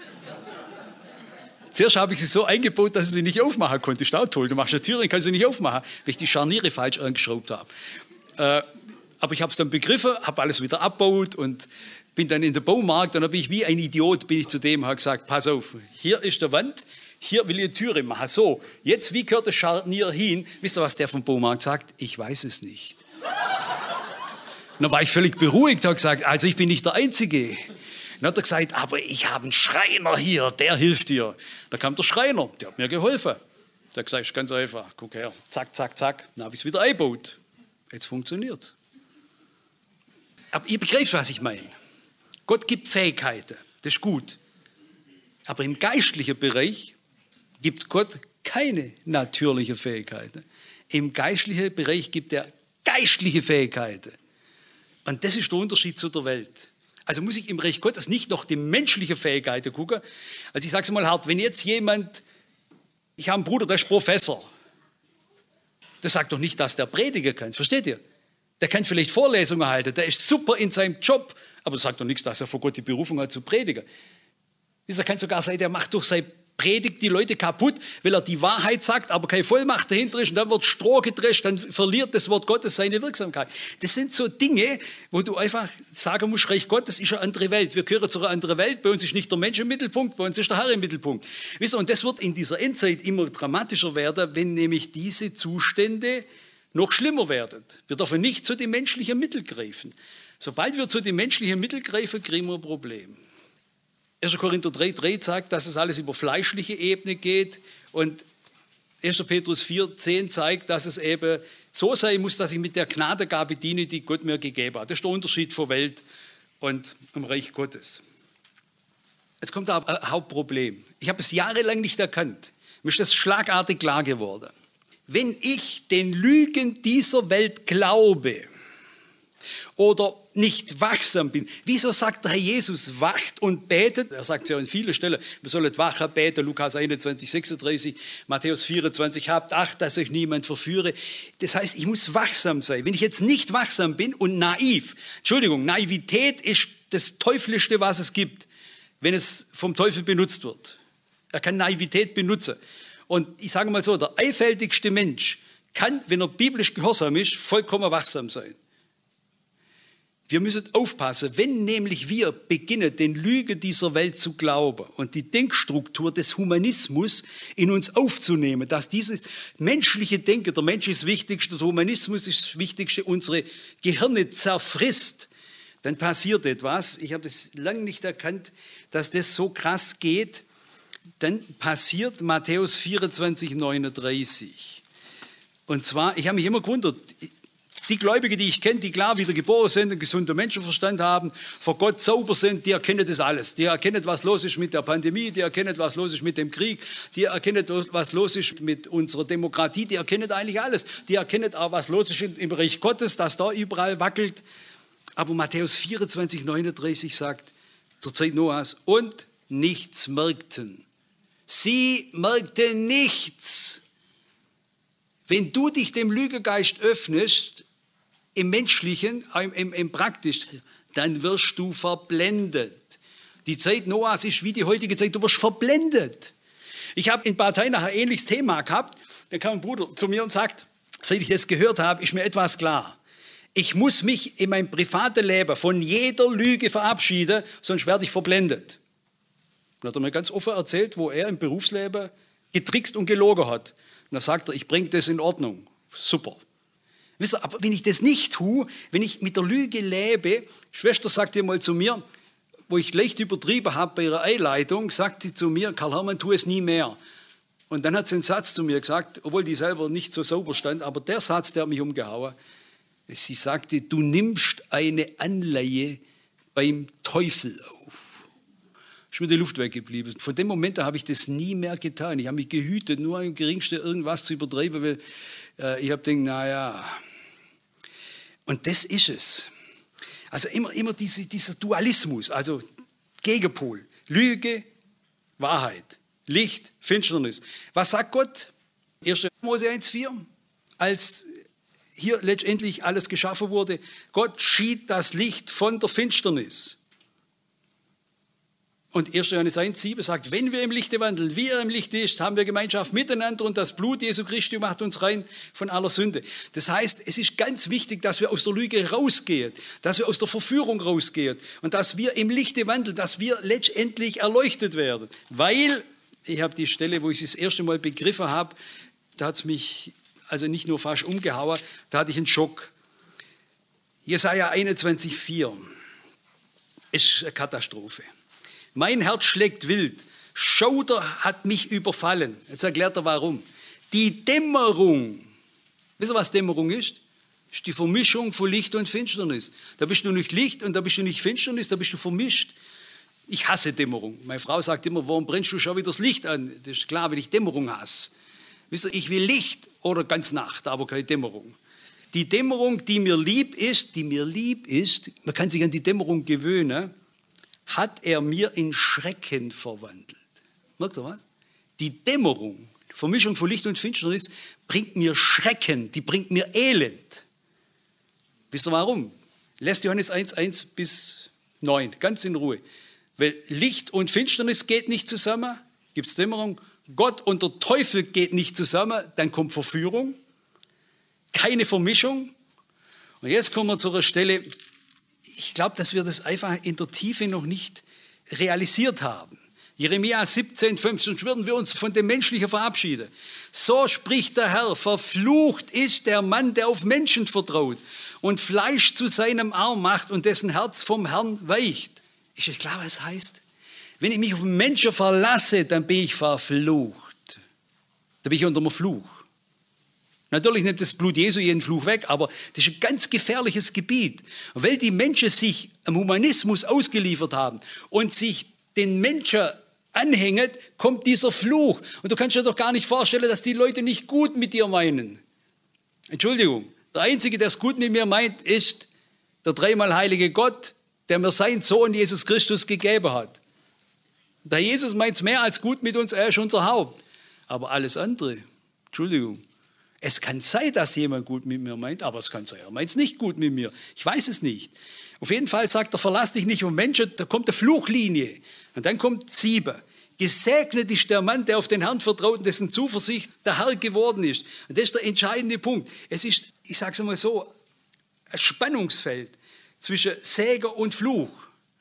Zuerst habe ich sie so eingebaut, dass ich sie nicht aufmachen konnte. Ist auch toll. Du machst eine Tür und kannst sie nicht aufmachen, weil ich die Scharniere falsch angeschraubt habe. Aber ich habe es dann begriffen, habe alles wieder abgebaut und bin dann in den Baumarkt. Und dann bin ich wie ein Idiot bin ich zu dem und habe gesagt, pass auf, hier ist der Wand, hier will ich eine Türe machen. So, jetzt wie gehört das Scharnier hin? Wisst ihr, was der vom Baumarkt sagt? Ich weiß es nicht. Dann war ich völlig beruhigt, habe gesagt, also ich bin nicht der Einzige. Dann hat er gesagt, aber ich habe einen Schreiner hier, der hilft dir. Da kam der Schreiner, der hat mir geholfen. Der hat gesagt, ist ganz einfach, guck her, zack, zack, zack. Dann habe ich es wieder eingebaut. Jetzt funktioniert es. Aber ihr begreift, was ich meine. Gott gibt Fähigkeiten, das ist gut. Aber im geistlichen Bereich gibt Gott keine natürlichen Fähigkeiten. Im geistlichen Bereich gibt er geistliche Fähigkeiten. Und das ist der Unterschied zu der Welt. Also muss ich im Reich Gottes nicht noch die menschliche Fähigkeiten gucken. Also ich sage es mal hart, wenn jetzt jemand, ich habe einen Bruder, der ist Professor. Das sagt doch nicht, dass der predigen kann, versteht ihr? Der kann vielleicht Vorlesungen halten, der ist super in seinem Job, aber das sagt doch nichts, dass er vor Gott die Berufung hat zu predigen. Das kann sogar sein, der macht durch seine predigt die Leute kaputt, weil er die Wahrheit sagt, aber keine Vollmacht dahinter ist und dann wird Stroh gedrescht, dann verliert das Wort Gottes seine Wirksamkeit. Das sind so Dinge, wo du einfach sagen musst, Reich Gottes ist eine andere Welt. Wir gehören zu einer anderen Welt. Bei uns ist nicht der Mensch im Mittelpunkt, bei uns ist der Herr im Mittelpunkt. Wisst ihr, und das wird in dieser Endzeit immer dramatischer werden, wenn nämlich diese Zustände noch schlimmer werden. Wir dürfen nicht zu den menschlichen Mitteln greifen. Sobald wir zu den menschlichen Mitteln greifen, kriegen wir ein Problem. 1. Korinther 3,3 sagt, dass es alles über fleischliche Ebene geht und 1. Petrus 4,10 zeigt, dass es eben so sein muss, dass ich mit der Gnadengabe diene, die Gott mir gegeben hat. Das ist der Unterschied von Welt und dem Reich Gottes. Jetzt kommt aber ein Hauptproblem. Ich habe es jahrelang nicht erkannt. Mir ist das schlagartig klar geworden. Wenn ich den Lügen dieser Welt glaube oder nicht wachsam bin. Wieso sagt der Herr Jesus, wacht und betet? Er sagt es ja an vielen Stellen, wir sollen wachen, beten, Lukas 21, 36, Matthäus 24, habt Acht, dass euch niemand verführe. Das heißt, ich muss wachsam sein. Wenn ich jetzt nicht wachsam bin und naiv, Entschuldigung, Naivität ist das Teuflischste, was es gibt, wenn es vom Teufel benutzt wird. Er kann Naivität benutzen. Und ich sage mal so, der einfältigste Mensch kann, wenn er biblisch gehorsam ist, vollkommen wachsam sein. Wir müssen aufpassen, wenn nämlich wir beginnen, den Lügen dieser Welt zu glauben und die Denkstruktur des Humanismus in uns aufzunehmen, dass dieses menschliche Denken, der Mensch ist das Wichtigste, der Humanismus ist das Wichtigste, unsere Gehirne zerfrisst, dann passiert etwas. Ich habe es lange nicht erkannt, dass das so krass geht. Dann passiert Matthäus 24, 39. Und zwar, ich habe mich immer gewundert, die Gläubigen, die ich kenne, die klar wieder geboren sind, einen gesunden Menschenverstand haben, vor Gott sauber sind, die erkennen das alles. Die erkennen, was los ist mit der Pandemie, die erkennen, was los ist mit dem Krieg, die erkennen, was los ist mit unserer Demokratie, die erkennen eigentlich alles. Die erkennen auch, was los ist im Reich Gottes, dass da überall wackelt. Aber Matthäus 24, 39 sagt, zur Zeit Noahs, und nichts merkten. Sie merkten nichts. Wenn du dich dem Lügegeist öffnest, im Menschlichen, im Praktischen, dann wirst du verblendet. Die Zeit Noahs ist wie die heutige Zeit, du wirst verblendet. Ich habe in Parteien ein ähnliches Thema gehabt, da kam ein Bruder zu mir und sagt, seit ich das gehört habe, ist mir etwas klar. Ich muss mich in meinem privaten Leben von jeder Lüge verabschieden, sonst werde ich verblendet. Und hat er mir ganz offen erzählt, wo er im Berufsleben getrickst und gelogen hat. Und da sagt er, ich bringe das in Ordnung. Super. Wisst ihr, aber wenn ich das nicht tue, wenn ich mit der Lüge lebe, Schwester sagte mal zu mir, wo ich leicht übertrieben habe bei ihrer Einleitung, sagt sie zu mir, Karl Hermann, tu es nie mehr. Und dann hat sie einen Satz zu mir gesagt, obwohl die selber nicht so sauber stand, aber der Satz, der hat mich umgehauen. Sie sagte, du nimmst eine Anleihe beim Teufel auf. Ist mir die Luft weggeblieben. Von dem Moment an habe ich das nie mehr getan. Ich habe mich gehütet, nur im Geringsten irgendwas zu übertreiben, weil ich habe gedacht, naja. Und das ist es. Also immer dieser Dualismus, also Gegenpol. Lüge, Wahrheit. Licht, Finsternis. Was sagt Gott? 1. Mose 1,4. Als hier letztendlich alles geschaffen wurde, Gott schied das Licht von der Finsternis. Und 1. Johannes 1,7 sagt, wenn wir im Lichte wandeln, wie er im Lichte ist, haben wir Gemeinschaft miteinander und das Blut Jesu Christi macht uns rein von aller Sünde. Das heißt, es ist ganz wichtig, dass wir aus der Lüge rausgehen, dass wir aus der Verführung rausgehen und dass wir im Lichte wandeln, dass wir letztendlich erleuchtet werden. Weil, ich habe die Stelle, wo ich es das erste Mal begriffen habe, da hat es mich also nicht nur fast umgehauen, da hatte ich einen Schock. Jesaja 21,4 ist eine Katastrophe. Mein Herz schlägt wild, Schauder hat mich überfallen. Jetzt erklärt er warum. Die Dämmerung, wisst ihr, was Dämmerung ist? Ist die Vermischung von Licht und Finsternis. Da bist du nicht Licht und da bist du nicht Finsternis, da bist du vermischt. Ich hasse Dämmerung. Meine Frau sagt immer, warum brennst du schon wieder das Licht an? Das ist klar, weil ich Dämmerung hasse. Wisst ihr, ich will Licht oder ganz Nacht, aber keine Dämmerung. Die Dämmerung, die mir lieb ist, man kann sich an die Dämmerung gewöhnen, hat er mir in Schrecken verwandelt. Merkt ihr was? Die Dämmerung, die Vermischung von Licht und Finsternis, bringt mir Schrecken, die bringt mir Elend. Wisst ihr warum? Lässt Johannes 1, 1-9, ganz in Ruhe. Weil Licht und Finsternis geht nicht zusammen, gibt es Dämmerung. Gott und der Teufel geht nicht zusammen, dann kommt Verführung. Keine Vermischung. Und jetzt kommen wir zu einer Stelle, ich glaube, dass wir das einfach in der Tiefe noch nicht realisiert haben. Jeremia 17, 15, sonst würden wir uns von dem Menschlichen verabschieden. So spricht der Herr, verflucht ist der Mann, der auf Menschen vertraut und Fleisch zu seinem Arm macht und dessen Herz vom Herrn weicht. Ist es klar, was es heißt? Wenn ich mich auf einen Menschen verlasse, dann bin ich verflucht. Dann bin ich unter einem Fluch. Natürlich nimmt das Blut Jesu jeden Fluch weg, aber das ist ein ganz gefährliches Gebiet. Weil die Menschen sich am Humanismus ausgeliefert haben und sich den Menschen anhängen, kommt dieser Fluch. Und du kannst dir doch gar nicht vorstellen, dass die Leute nicht gut mit dir meinen. Entschuldigung, der Einzige, der es gut mit mir meint, ist der dreimal heilige Gott, der mir seinen Sohn Jesus Christus gegeben hat. Der Jesus meint es mehr als gut mit uns, er ist unser Haupt. Aber alles andere, Entschuldigung, es kann sein, dass jemand gut mit mir meint, aber es kann sein, er meint es nicht gut mit mir. Ich weiß es nicht. Auf jeden Fall sagt er, verlass dich nicht um Menschen, da kommt eine Fluchlinie. Und dann kommt 7. Gesegnet ist der Mann, der auf den Herrn vertraut und dessen Zuversicht der Herr geworden ist. Und das ist der entscheidende Punkt. Es ist, ich sage es mal so, ein Spannungsfeld zwischen Segen und Fluch.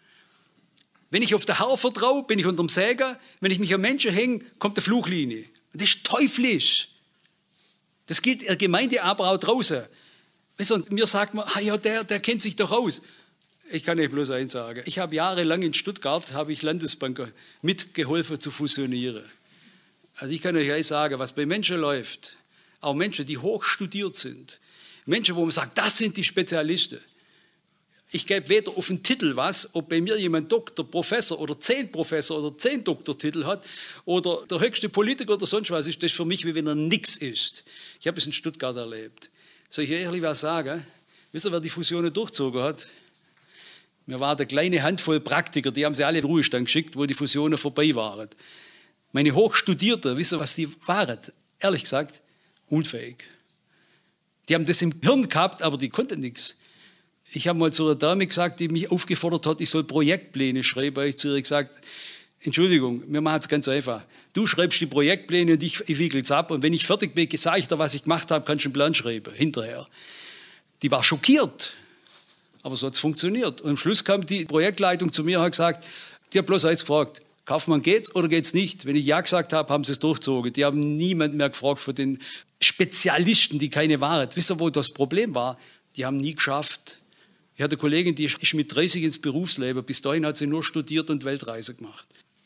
Wenn ich auf den Herr vertraue, bin ich unterm Segen. Wenn ich mich an Menschen hänge, kommt eine Fluchlinie. Und das ist teuflisch. Das gilt in der Gemeinde aber auch draußen. Und mir sagt man, ah ja, der kennt sich doch aus. Ich kann euch bloß eins sagen. Ich habe jahrelang in Stuttgart, Landesbanken mitgeholfen zu fusionieren. Also ich kann euch eins sagen, was bei Menschen läuft, auch Menschen, die hoch studiert sind, Menschen, wo man sagt, das sind die Spezialisten. Ich gebe weder auf den Titel was, ob bei mir jemand Doktor, Professor oder 10 Professor oder 10 Doktortitel hat oder der höchste Politiker oder sonst was ist, das ist für mich, wie wenn er nichts ist. Ich habe es in Stuttgart erlebt. Soll ich ehrlich was sagen? Wisst ihr, wer die Fusionen durchgezogen hat? Mir war eine kleine Handvoll Praktiker, die haben sie alle in den Ruhestand geschickt, wo die Fusionen vorbei waren. Meine Hochstudierten, wisst ihr, was die waren? Ehrlich gesagt, unfähig. Die haben das im Hirn gehabt, aber die konnten nichts. Ich habe mal zu einer Dame gesagt, die mich aufgefordert hat, ich soll Projektpläne schreiben. Weil ich zu ihr gesagt, Entschuldigung, wir machen es ganz einfach. Du schreibst die Projektpläne und ich wickel es ab. Und wenn ich fertig bin, sage ich dir, was ich gemacht habe, kannst du einen Plan schreiben, hinterher. Die war schockiert. Aber so hat es funktioniert. Und am Schluss kam die Projektleitung zu mir und hat gesagt, die hat bloß eins gefragt, Kaufmann, geht's oder geht's nicht? Wenn ich ja gesagt habe, haben sie es durchgezogen. Die haben niemanden mehr gefragt von den Spezialisten, die keine Wahrheit. Wisst ihr, wo das Problem war? Die haben nie geschafft. Ich hatte eine Kollegin, die ist mit 30 ins Berufsleben. Bis dahin hat sie nur studiert und Weltreise gemacht.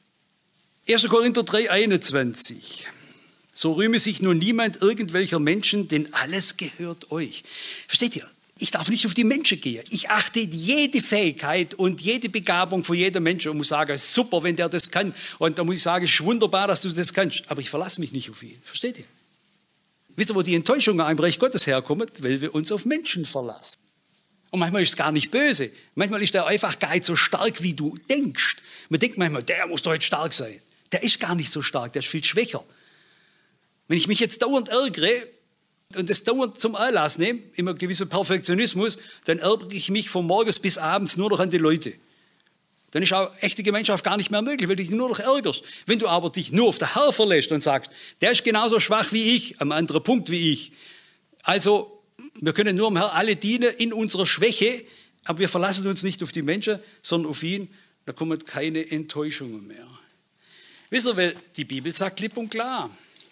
1. Korinther 3, 21. So rühme sich nun niemand irgendwelcher Menschen, denn alles gehört euch. Versteht ihr? Ich darf nicht auf die Menschen gehen. Ich achte jede Fähigkeit und jede Begabung von jedem Menschen und muss sagen, super, wenn der das kann. Und da muss ich sagen, es ist wunderbar, dass du das kannst. Aber ich verlasse mich nicht auf ihn. Versteht ihr? Wisst ihr, wo die Enttäuschungen im Reich Gottes herkommen? Weil wir uns auf Menschen verlassen. Und manchmal ist es gar nicht böse. Manchmal ist er einfach gar nicht so stark, wie du denkst. Man denkt manchmal, der muss doch jetzt stark sein. Der ist gar nicht so stark, der ist viel schwächer. Wenn ich mich jetzt dauernd ärgere und das dauernd zum Anlass nehme, immer gewisser Perfektionismus, dann ärgere ich mich von morgens bis abends nur noch an die Leute. Dann ist auch echte Gemeinschaft gar nicht mehr möglich, weil du dich nur noch ärgerst. Wenn du aber dich nur auf den Herr verlässt und sagst, der ist genauso schwach wie ich, am anderen Punkt wie ich. Also, wir können nur am Herrn alle dienen in unserer Schwäche, aber wir verlassen uns nicht auf die Menschen, sondern auf ihn. Da kommen keine Enttäuschungen mehr. Wisst ihr, weil die Bibel sagt klipp und klar,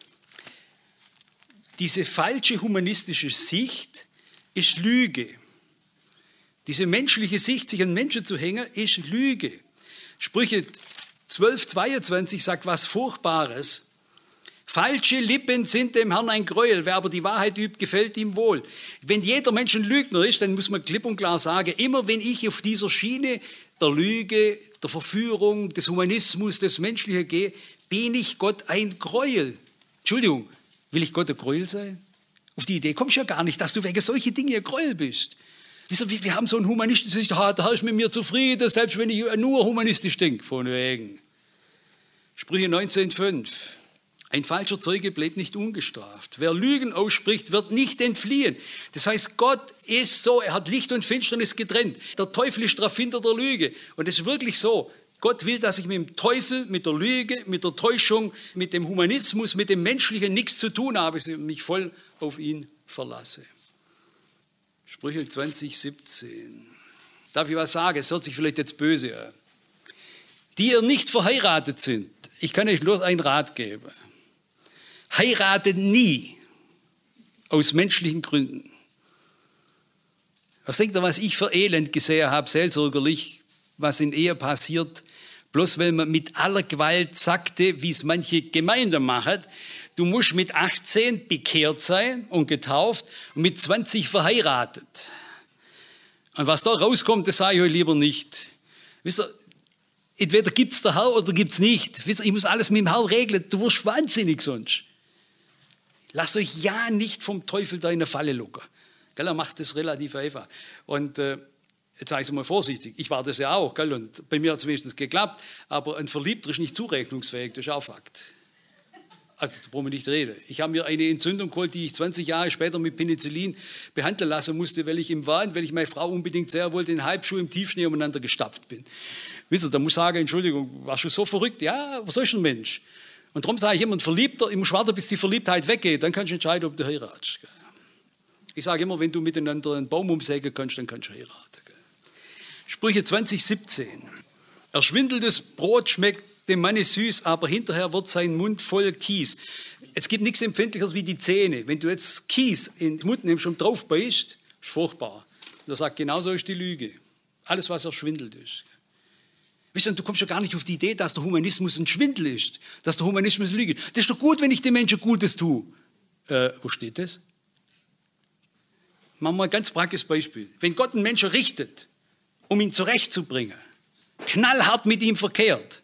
diese falsche humanistische Sicht ist Lüge. Diese menschliche Sicht, sich an Menschen zu hängen, ist Lüge. Sprüche 12, 22 sagt was Furchtbares. Falsche Lippen sind dem Herrn ein Gräuel, wer aber die Wahrheit übt, gefällt ihm wohl. Wenn jeder Mensch ein Lügner ist, dann muss man klipp und klar sagen, immer wenn ich auf dieser Schiene der Lüge, der Verführung, des Humanismus, des Menschlichen gehe, bin ich Gott ein Gräuel. Entschuldigung, will ich Gott ein Gräuel sein? Auf die Idee kommst du ja gar nicht, dass du wegen solcher Dinge ein Gräuel bist. Wir haben so einen Humanisten, der sagt, der Herr ist mit mir zufrieden, selbst wenn ich nur humanistisch denke, von wegen. Sprüche 19,5. Ein falscher Zeuge bleibt nicht ungestraft. Wer Lügen ausspricht, wird nicht entfliehen. Das heißt, Gott ist so, er hat Licht und Finsternis getrennt. Der Teufel ist der Erfinder der Lüge. Und es ist wirklich so, Gott will, dass ich mit dem Teufel, mit der Lüge, mit der Täuschung, mit dem Humanismus, mit dem Menschlichen nichts zu tun habe, sondern mich voll auf ihn verlasse. Sprüche 20,17. Darf ich was sagen? Es hört sich vielleicht jetzt böse an. Die ihr nicht verheiratet sind, ich kann euch bloß einen Rat geben. Heiratet nie aus menschlichen Gründen. Was denkt ihr, was ich für Elend gesehen habe, seelsorgerlich, was in Ehe passiert, bloß weil man mit aller Gewalt sagte, wie es manche Gemeinden machen, du musst mit 18 bekehrt sein und getauft und mit 20 verheiratet. Und was da rauskommt, das sage ich euch lieber nicht. Wisst ihr, entweder gibt es der Herr oder gibt es nicht. Wisst ihr, ich muss alles mit dem Herrn regeln, du wirst wahnsinnig sonst. Lasst euch ja nicht vom Teufel da in eine Falle locken. Gell, er macht das relativ einfach. Und jetzt sage ich es mal vorsichtig, ich war das ja auch, gell, und bei mir hat es wenigstens geklappt, aber ein Verliebter ist nicht zurechnungsfähig, das ist auch Fakt. Also da brauchen wir nicht reden. Ich habe mir eine Entzündung geholt, die ich 20 Jahre später mit Penicillin behandeln lassen musste, weil ich im Wahn, weil ich meine Frau unbedingt sehr wollte, in Halbschuh im Tiefschnee umeinander gestapft bin. Wisst ihr, da muss ich sagen, Entschuldigung, warst du so verrückt? Ja, was ist ein Mensch? Und darum sage ich immer, ein Verliebter, ich muss warten, bis die Verliebtheit weggeht, dann kannst du entscheiden, ob du heiratest. Ich sage immer, wenn du miteinander einen Baum umsägen kannst, dann kannst du heiraten. Sprüche 20,17. Erschwindeltes Brot schmeckt dem Manne süß, aber hinterher wird sein Mund voll Kies. Es gibt nichts Empfindlicheres wie die Zähne. Wenn du jetzt Kies in den Mund nimmst und drauf beißt, ist furchtbar. Und er sagt, genauso ist die Lüge. Alles, was erschwindelt ist. Wisst ihr, du kommst ja gar nicht auf die Idee, dass der Humanismus ein Schwindel ist, dass der Humanismus Lüge ist. Das ist doch gut, wenn ich den Menschen Gutes tue. Wo steht das? Machen wir ein ganz praktisches Beispiel. Wenn Gott einen Menschen richtet, um ihn zurechtzubringen, knallhart mit ihm verkehrt,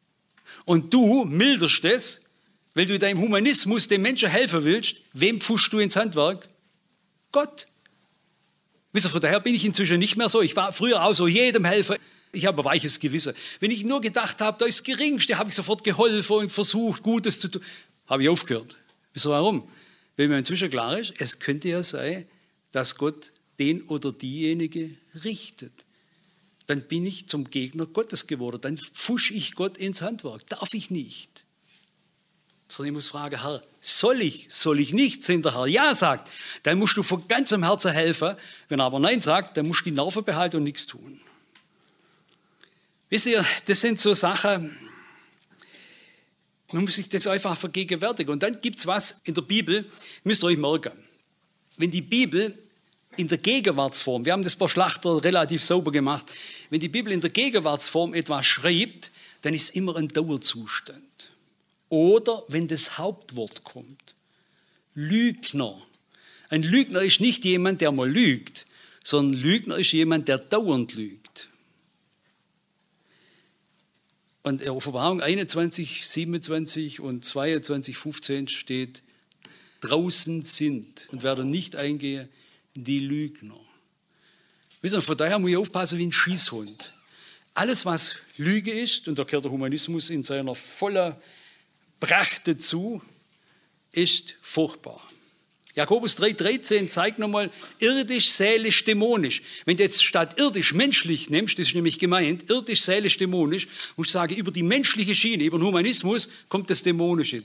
und du milderst es, weil du deinem Humanismus dem Menschen helfen willst, wem pfuschst du ins Handwerk? Gott. Wisst ihr, von daher bin ich inzwischen nicht mehr so. Ich war früher auch so, jedem helfen. Ich habe ein weiches Gewissen. Wenn ich nur gedacht habe, da ist das Geringste, habe ich sofort geholfen und versucht, Gutes zu tun. Habe ich aufgehört. Wisst ihr warum? Weil mir inzwischen klar ist, es könnte ja sein, dass Gott den oder diejenige richtet. Dann bin ich zum Gegner Gottes geworden. Dann pfusch ich Gott ins Handwerk. Darf ich nicht. Sondern ich muss fragen, Herr, soll ich nicht? Wenn der Herr ja sagt, dann musst du von ganzem Herzen helfen. Wenn er aber nein sagt, dann musst du die Nerven behalten und nichts tun. Wisst ihr, das sind so Sachen, man muss sich das einfach vergegenwärtigen. Und dann gibt es was in der Bibel, müsst ihr euch merken. Wenn die Bibel in der Gegenwartsform, wir haben das bei Schlachter relativ sauber gemacht, wenn die Bibel in der Gegenwartsform etwas schreibt, dann ist immer ein Dauerzustand. Oder wenn das Hauptwort kommt. Lügner. Ein Lügner ist nicht jemand, der mal lügt, sondern Lügner ist jemand, der dauernd lügt. Und in Offenbarung 21, 27 und 22, 15 steht, draußen sind und werden nicht eingehen, die Lügner. Wissen Sie, von daher muss ich aufpassen wie ein Schießhund. Alles, was Lüge ist, und da gehört der Humanismus in seiner vollen Pracht dazu, ist furchtbar. Jakobus 3,13 zeigt nochmal, irdisch, seelisch, dämonisch. Wenn du jetzt statt irdisch menschlich nimmst, das ist nämlich gemeint, irdisch, seelisch, dämonisch, muss ich sagen, über die menschliche Schiene, über den Humanismus kommt das Dämonische.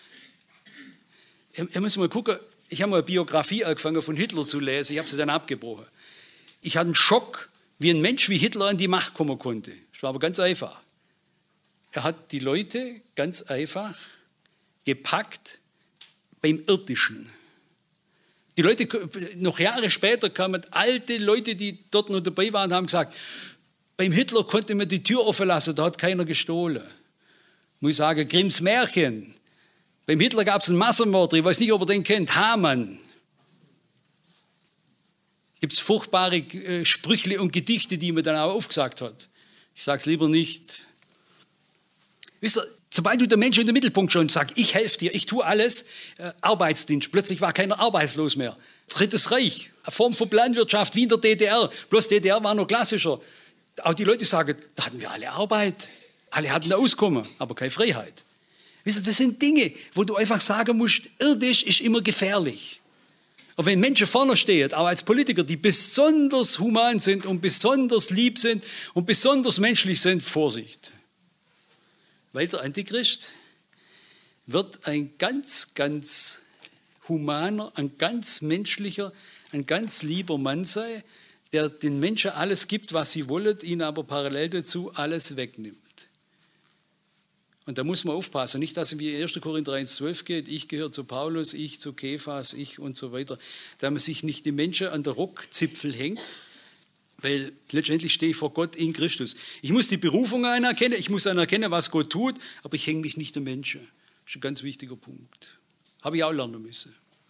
Ich muss mal gucken, ich habe mal eine Biografie angefangen von Hitler zu lesen, ich habe sie dann abgebrochen. Ich hatte einen Schock, wie ein Mensch wie Hitler an die Macht kommen konnte. Das war aber ganz einfach. Er hat die Leute ganz einfach gepackt beim Irdischen. Die Leute, noch Jahre später kamen alte Leute, die dort noch dabei waren, haben gesagt, beim Hitler konnte man die Tür offen lassen, da hat keiner gestohlen. Muss ich sagen, Grimms Märchen. Beim Hitler gab es einen Massenmord, ich weiß nicht, ob ihr den kennt, Hamann. Gibt es furchtbare Sprüche und Gedichte, die man dann auch aufgesagt hat. Ich sage es lieber nicht. Wisst ihr, sobald du den Menschen in den Mittelpunkt schon sagst, ich helfe dir, ich tue alles, Arbeitsdienst, plötzlich war keiner arbeitslos mehr. Drittes Reich, eine Form von Planwirtschaft wie in der DDR, bloß DDR war noch klassischer. Auch die Leute sagen, da hatten wir alle Arbeit, alle hatten ein Auskommen, aber keine Freiheit. Wisst ihr, das sind Dinge, wo du einfach sagen musst, irdisch ist immer gefährlich. Und wenn Menschen vorne stehen, auch als Politiker, die besonders human sind und besonders lieb sind und besonders menschlich sind, Vorsicht. Weil der Antichrist wird ein ganz, ganz humaner, ein ganz menschlicher, ein ganz lieber Mann sein, der den Menschen alles gibt, was sie wollen, ihnen aber parallel dazu alles wegnimmt. Und da muss man aufpassen, nicht, dass es wie 1. Korinther 1,12 geht, ich gehöre zu Paulus, ich zu Kephas, ich und so weiter, da man sich nicht die Menschen an der Rockzipfel hängt, weil letztendlich stehe ich vor Gott in Christus. Ich muss die Berufung anerkennen, ich muss anerkennen, was Gott tut, aber ich hänge mich nicht an Menschen. Das ist ein ganz wichtiger Punkt. Habe ich auch lernen müssen.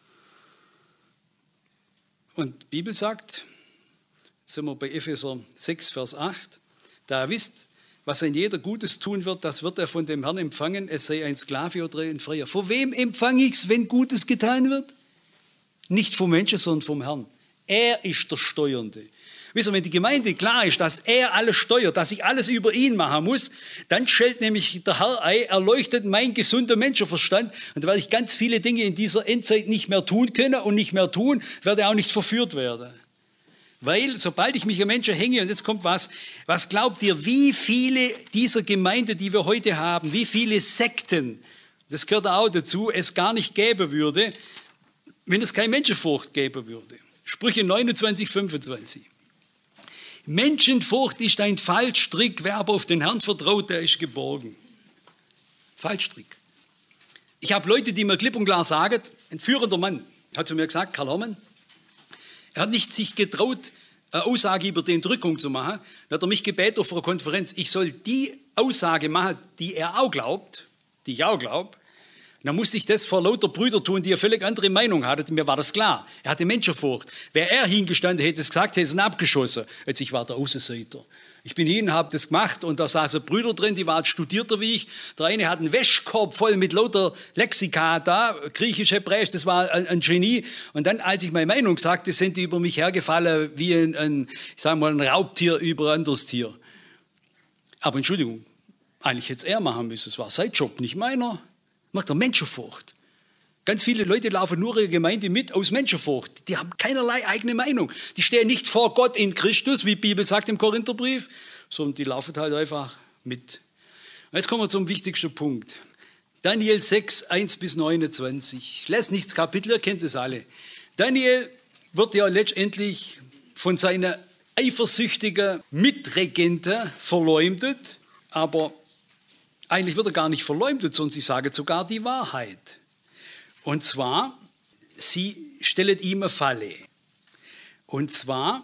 Und die Bibel sagt, jetzt sind wir bei Epheser 6, Vers 8, da ihr wisst, was ein jeder Gutes tun wird, das wird er von dem Herrn empfangen, es sei ein Sklave oder ein Freier. Vor wem empfange ich es, wenn Gutes getan wird? Nicht vom Menschen, sondern vom Herrn. Er ist der Steuernde. Wisst ihr, wenn die Gemeinde klar ist, dass er alles steuert, dass ich alles über ihn machen muss, dann stellt nämlich der Herr ein, erleuchtet mein gesunder Menschenverstand und da werde ich ganz viele Dinge in dieser Endzeit nicht mehr tun können und nicht mehr tun, werde auch nicht verführt werden. Weil, sobald ich mich an Menschen hänge, und jetzt kommt was glaubt ihr, wie viele dieser Gemeinde, die wir heute haben, wie viele Sekten, das gehört auch dazu, es gar nicht geben würde, wenn es keine Menschenfurcht geben würde. Sprüche 29, 25. Menschenfurcht ist ein Fallstrick, wer aber auf den Herrn vertraut, der ist geborgen. Fallstrick. Ich habe Leute, die mir klipp und klar sagen, ein führender Mann hat zu mir gesagt, Karl Hermann, er hat nicht sich getraut, eine Aussage über die Entrückung zu machen. Dann hat er mich gebeten auf einer Konferenz, ich soll die Aussage machen, die er auch glaubt, die ich auch glaube. Dann musste ich das vor lauter Brüder tun, die eine völlig andere Meinung hatten. Mir war das klar. Er hatte Menschenfurcht. Wäre er hingestanden, hätte es gesagt, hätte es ihn abgeschossen. Jetzt, ich war der Außenseiter. Ich bin hin, habe das gemacht und da saßen Brüder drin, die waren studierter wie ich. Der eine hat einen Wäschkorb voll mit lauter Lexika da, griechisch, hebräisch, das war ein Genie. Und dann, als ich meine Meinung sagte, sind die über mich hergefallen wie ein Raubtier über ein anderes Tier. Aber Entschuldigung, eigentlich hätte es er machen müssen. Es war sein Job, nicht meiner. Macht er Menschenfurcht. Ganz viele Leute laufen nur in der Gemeinde mit aus Menschenfurcht. Die haben keinerlei eigene Meinung. Die stehen nicht vor Gott in Christus, wie die Bibel sagt im Korintherbrief, sondern die laufen halt einfach mit. Und jetzt kommen wir zum wichtigsten Punkt. Daniel 6, 1 bis 29. Ich lese nicht das Kapitel, ihr kennt es alle. Daniel wird ja letztendlich von seiner eifersüchtigen Mitregenten verleumdet, aber eigentlich wird er gar nicht verleumdet, sondern sie sagen sogar die Wahrheit. Und zwar, sie stellen ihm eine Falle. Und zwar,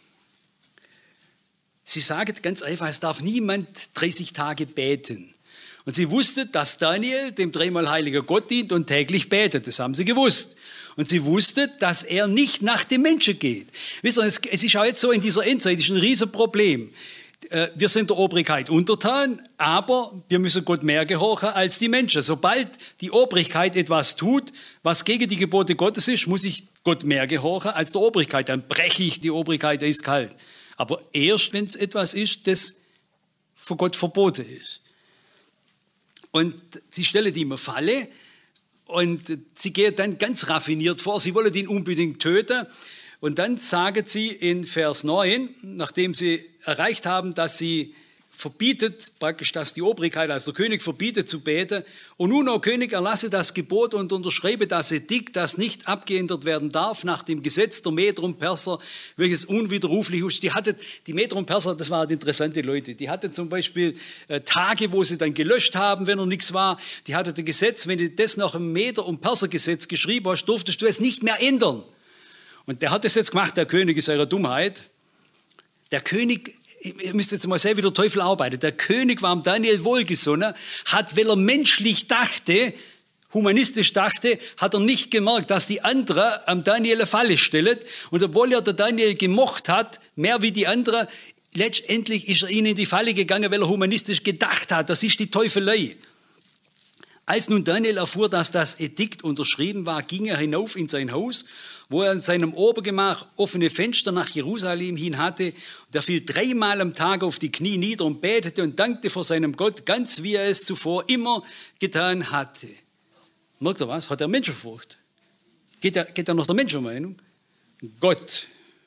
sie sagen ganz einfach, es darf niemand 30 Tage beten. Und sie wussten, dass Daniel dem dreimal heiligen Gott dient und täglich betet. Das haben sie gewusst. Und sie wussten, dass er nicht nach dem Menschen geht. Wisst ihr, es ist auch jetzt so, in dieser Endzeit ist ein Riesenproblem. Wir sind der Obrigkeit untertan, aber wir müssen Gott mehr gehorchen als die Menschen. Sobald die Obrigkeit etwas tut, was gegen die Gebote Gottes ist, muss ich Gott mehr gehorchen als der Obrigkeit. Dann breche ich die Obrigkeit eiskalt. Aber erst, wenn es etwas ist, das von Gott verboten ist. Und sie stellen ihm eine Falle und sie gehen dann ganz raffiniert vor. Sie wollen ihn unbedingt töten. Und dann sagen sie in Vers 9, nachdem sie erreicht haben, dass sie verbietet, praktisch, dass die Obrigkeit, also der König verbietet zu beten. Und nun, o König, erlasse das Gebot und unterschreibe das Edikt, das nicht abgeändert werden darf nach dem Gesetz der Meder und Perser, welches unwiderruflich ist. Die Meder und Perser, das waren interessante Leute. Die hatten zum Beispiel Tage, wo sie dann gelöscht haben, wenn noch nichts war. Die hatten ein Gesetz, wenn du das nach dem Meder- und Persergesetz geschrieben hast, durftest du es nicht mehr ändern. Und der hat das jetzt gemacht, der König, in seiner Dummheit. Der König, ihr müsst jetzt mal sehen, wie der Teufel arbeitet. Der König war am Daniel wohlgesonnen, hat, weil er menschlich dachte, humanistisch dachte, hat er nicht gemerkt, dass die anderen am Daniel eine Falle stellen. Und obwohl er der Daniel gemocht hat, mehr wie die anderen, letztendlich ist er ihnen in die Falle gegangen, weil er humanistisch gedacht hat. Das ist die Teufelei. Als nun Daniel erfuhr, dass das Edikt unterschrieben war, ging er hinauf in sein Haus, wo er in seinem Obergemach offene Fenster nach Jerusalem hin hatte. Und er fiel 3-mal am Tag auf die Knie nieder und betete und dankte vor seinem Gott, ganz wie er es zuvor immer getan hatte. Merkt ihr was? Hat er Menschenfurcht? Geht ja nach der Menschenmeinung? Gott.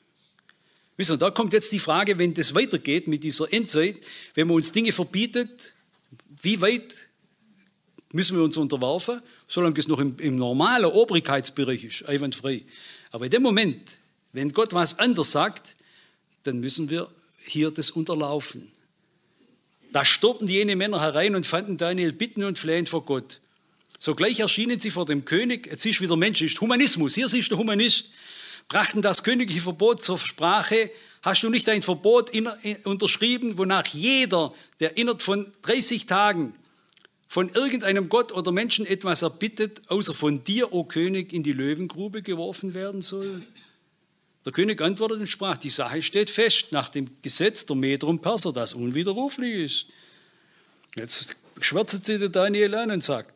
Wisst ihr, da kommt jetzt die Frage, wenn das weitergeht mit dieser Endzeit, wenn man uns Dinge verbietet, wie weit müssen wir uns unterwerfen, solange es noch im normalen Obrigkeitsbereich ist, einwandfrei. Aber in dem Moment, wenn Gott was anderes sagt, dann müssen wir hier das unterlaufen. Da stürmten jene Männer herein und fanden Daniel bittend und flehend vor Gott. Sogleich erschienen sie vor dem König, jetzt siehst du wieder Mensch, ist Humanismus, hier siehst du Humanist, brachten das königliche Verbot zur Sprache. Hast du nicht ein Verbot unterschrieben, wonach jeder, der innerhalb von 30 Tagen von irgendeinem Gott oder Menschen etwas erbittet, außer von dir, o König, in die Löwengrube geworfen werden soll? Der König antwortete und sprach, die Sache steht fest nach dem Gesetz der Meder und Perser, das unwiderruflich ist. Jetzt schwärzet sie der Daniel an und sagt,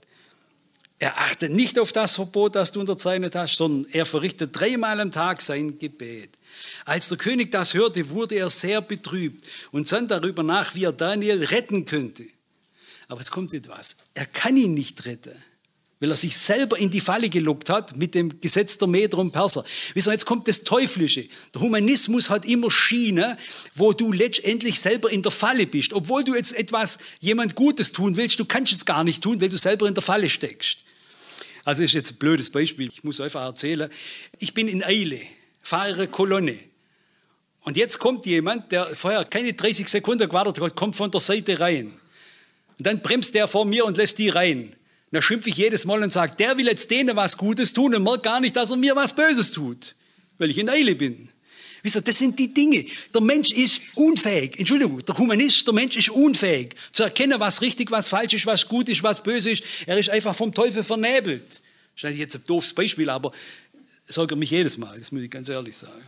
er achtet nicht auf das Verbot, das du unterzeichnet hast, sondern er verrichtet 3-mal am Tag sein Gebet. Als der König das hörte, wurde er sehr betrübt und sann darüber nach, wie er Daniel retten könnte. Aber jetzt kommt etwas, er kann ihn nicht retten, weil er sich selber in die Falle gelockt hat mit dem Gesetz der Meder und Perser. Wisst ihr, jetzt kommt das Teuflische. Der Humanismus hat immer Schiene, wo du letztendlich selber in der Falle bist. Obwohl du jetzt jemand Gutes tun willst, du kannst es gar nicht tun, weil du selber in der Falle steckst. Also ist jetzt ein blödes Beispiel, ich muss einfach erzählen. Ich bin in Eile, fahre eine Kolonne. Und jetzt kommt jemand, der vorher keine 30 Sekunden gewartet hat, kommt von der Seite rein. Und dann bremst der vor mir und lässt die rein. Dann schimpfe ich jedes Mal und sage, der will jetzt denen was Gutes tun und merkt gar nicht, dass er mir was Böses tut, weil ich in Eile bin. Wisst ihr, das sind die Dinge. Der Mensch ist unfähig, Entschuldigung, der Humanist, der Mensch ist unfähig zu erkennen, was richtig, was falsch ist, was gut ist, was böse ist. Er ist einfach vom Teufel vernebelt. Das ist jetzt ein doofes Beispiel, aber das sorgt mich jedes Mal, das muss ich ganz ehrlich sagen.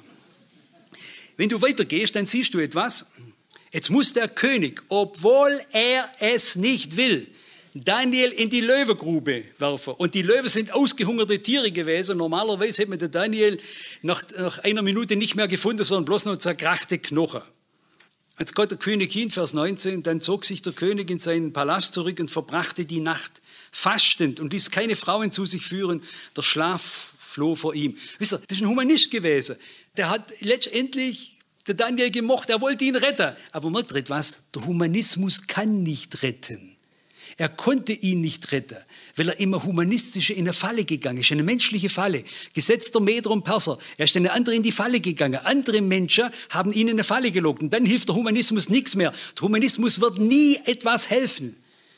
Wenn du weitergehst, dann siehst du etwas. Jetzt muss der König, obwohl er es nicht will, Daniel in die Löwengrube werfen. Und die Löwen sind ausgehungerte Tiere gewesen. Normalerweise hätte man den Daniel nach einer Minute nicht mehr gefunden, sondern bloß noch zerkrachte Knochen. Jetzt geht der König hin, Vers 19, dann zog sich der König in seinen Palast zurück und verbrachte die Nacht fastend und ließ keine Frauen zu sich führen. Der Schlaf floh vor ihm. Wisst ihr, das ist ein Humanist gewesen. Der hat letztendlich den Daniel gemocht, er wollte ihn retten. Aber merkt etwas, der Humanismus kann nicht retten. Er konnte ihn nicht retten, weil er immer humanistische in eine Falle gegangen ist, eine menschliche Falle. Gesetz der Meder und Perser. Er ist eine andere in die Falle gegangen. Andere Menschen haben ihn in eine Falle gelockt. Und dann hilft der Humanismus nichts mehr. Der Humanismus wird nie etwas helfen.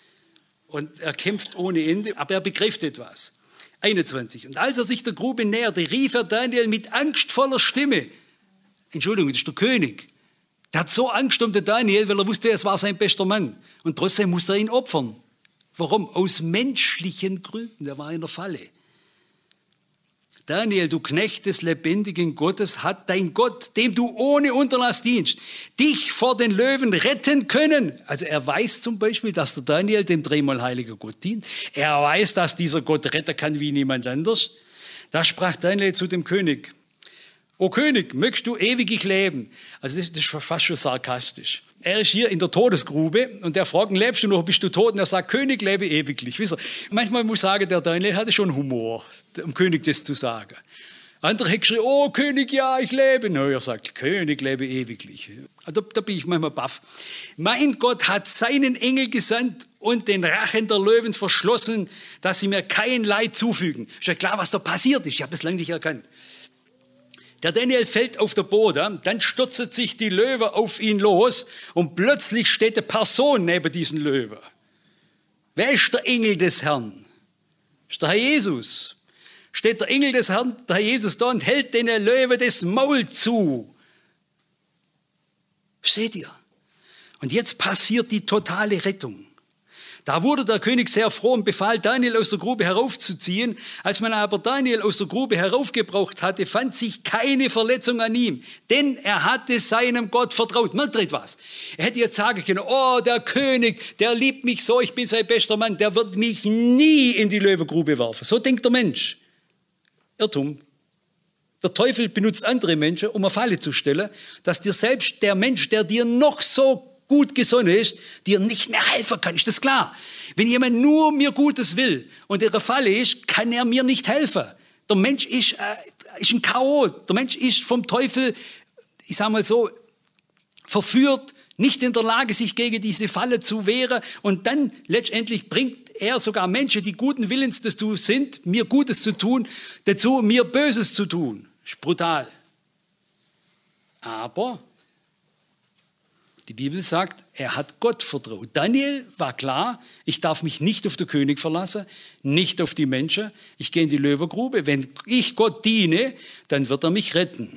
Und er kämpft ohne Ende, aber er begreift etwas. 21. Und als er sich der Grube näherte, rief er Daniel mit angstvoller Stimme. Entschuldigung, das ist der König. Der hat so Angst um den Daniel, weil er wusste, es war sein bester Mann. Und trotzdem musste er ihn opfern. Warum? Aus menschlichen Gründen. Er war in der Falle. Daniel, du Knecht des lebendigen Gottes, hat dein Gott, dem du ohne Unterlass dienst, dich vor den Löwen retten können. Also er weiß zum Beispiel, dass der Daniel dem 3-mal heiligen Gott dient. Er weiß, dass dieser Gott retten kann wie niemand anders. Da sprach Daniel zu dem König: O König, möchtest du ewiglich leben? Also das ist fast schon sarkastisch. Er ist hier in der Todesgrube und der fragt, lebst du noch, bist du tot? Und er sagt, König, lebe ewiglich. Wisst ihr, manchmal muss ich sagen, der Daniel hatte schon Humor, dem König das zu sagen. Andere haben geschrien, oh König, ja, ich lebe. No, er sagt, König, lebe ewiglich. Da bin ich manchmal baff. Mein Gott hat seinen Engel gesandt und den Rachen der Löwen verschlossen, dass sie mir kein Leid zufügen. Ist ja klar, was da passiert ist. Ich habe das lange nicht erkannt. Der Daniel fällt auf den Boden, dann stürzt sich die Löwe auf ihn los und plötzlich steht eine Person neben diesen Löwe. Wer ist der Engel des Herrn? Das ist der Herr Jesus. Steht der Engel des Herrn, der Herr Jesus da und hält den Löwe das Maul zu. Seht ihr? Und jetzt passiert die totale Rettung. Da wurde der König sehr froh und befahl, Daniel aus der Grube heraufzuziehen. Als man aber Daniel aus der Grube heraufgebracht hatte, fand sich keine Verletzung an ihm, denn er hatte seinem Gott vertraut. Merkt ihr etwas? Er hätte jetzt sagen können, oh, der König, der liebt mich so, ich bin sein bester Mann, der wird mich nie in die Löwengrube werfen. So denkt der Mensch. Irrtum. Der Teufel benutzt andere Menschen, um eine Falle zu stellen, dass dir selbst der Mensch, der dir noch so gut gesonnen ist, dir nicht mehr helfen kann. Ist das klar? Wenn jemand nur mir Gutes will und in der Falle ist, kann er mir nicht helfen. Der Mensch ist ein Chaot. Der Mensch ist vom Teufel, ich sage mal so, verführt, nicht in der Lage, sich gegen diese Falle zu wehren. Und dann letztendlich bringt er sogar Menschen, die guten Willens dazu sind, mir Gutes zu tun, dazu, mir Böses zu tun. Das ist brutal. Aber die Bibel sagt, er hat Gott vertraut. Daniel war klar, ich darf mich nicht auf den König verlassen, nicht auf die Menschen. Ich gehe in die Löwengrube. Wenn ich Gott diene, dann wird er mich retten.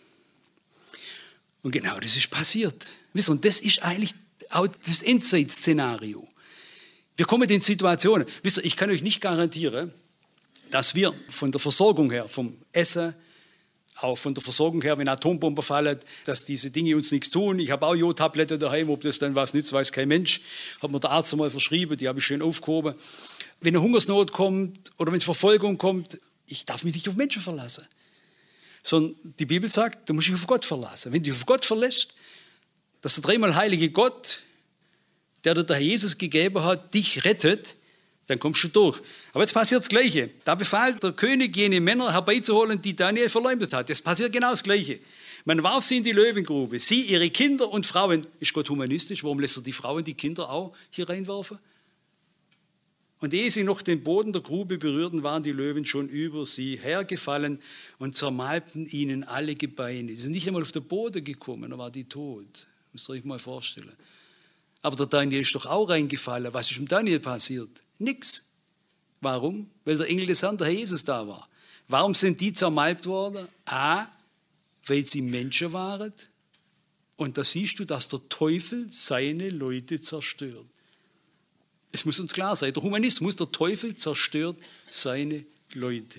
Und genau das ist passiert. Und das ist eigentlich auch das Endzeit-Szenario. Wir kommen in Situationen. Wisst ihr, ich kann euch nicht garantieren, dass wir von der Versorgung her, vom Essen, auch von der Versorgung her, wenn Atombomben fallen, dass diese Dinge uns nichts tun. Ich habe auch Jodtabletten daheim, ob das dann was nützt, weiß kein Mensch. Hat mir der Arzt einmal verschrieben, die habe ich schön aufgehoben. Wenn eine Hungersnot kommt oder wenn Verfolgung kommt, ich darf mich nicht auf Menschen verlassen. Sondern die Bibel sagt, du musst dich auf Gott verlassen. Wenn du dich auf Gott verlässt, dass der dreimal heilige Gott, der dir der Herr Jesus gegeben hat, dich rettet, dann kommst du durch. Aber jetzt passiert das Gleiche. Da befahl der König, jene Männer herbeizuholen, die Daniel verleumdet hat. Es passiert genau das Gleiche. Man warf sie in die Löwengrube. Sie, ihre Kinder und Frauen. Ist Gott humanistisch? Warum lässt er die Frauen, die Kinder auch hier reinwerfen? Und ehe sie noch den Boden der Grube berührten, waren die Löwen schon über sie hergefallen und zermalmten ihnen alle Gebeine. Sie sind nicht einmal auf den Boden gekommen, da war die tot. Müsst ihr euch mal vorstellen. Aber der Daniel ist doch auch reingefallen. Was ist mit Daniel passiert? Nix. Warum? Weil der Engel des Herrn, der Herr Jesus, da war. Warum sind die zermalmt worden? A, weil sie Menschen waren. Und da siehst du, dass der Teufel seine Leute zerstört. Es muss uns klar sein, der Humanismus, der Teufel zerstört seine Leute.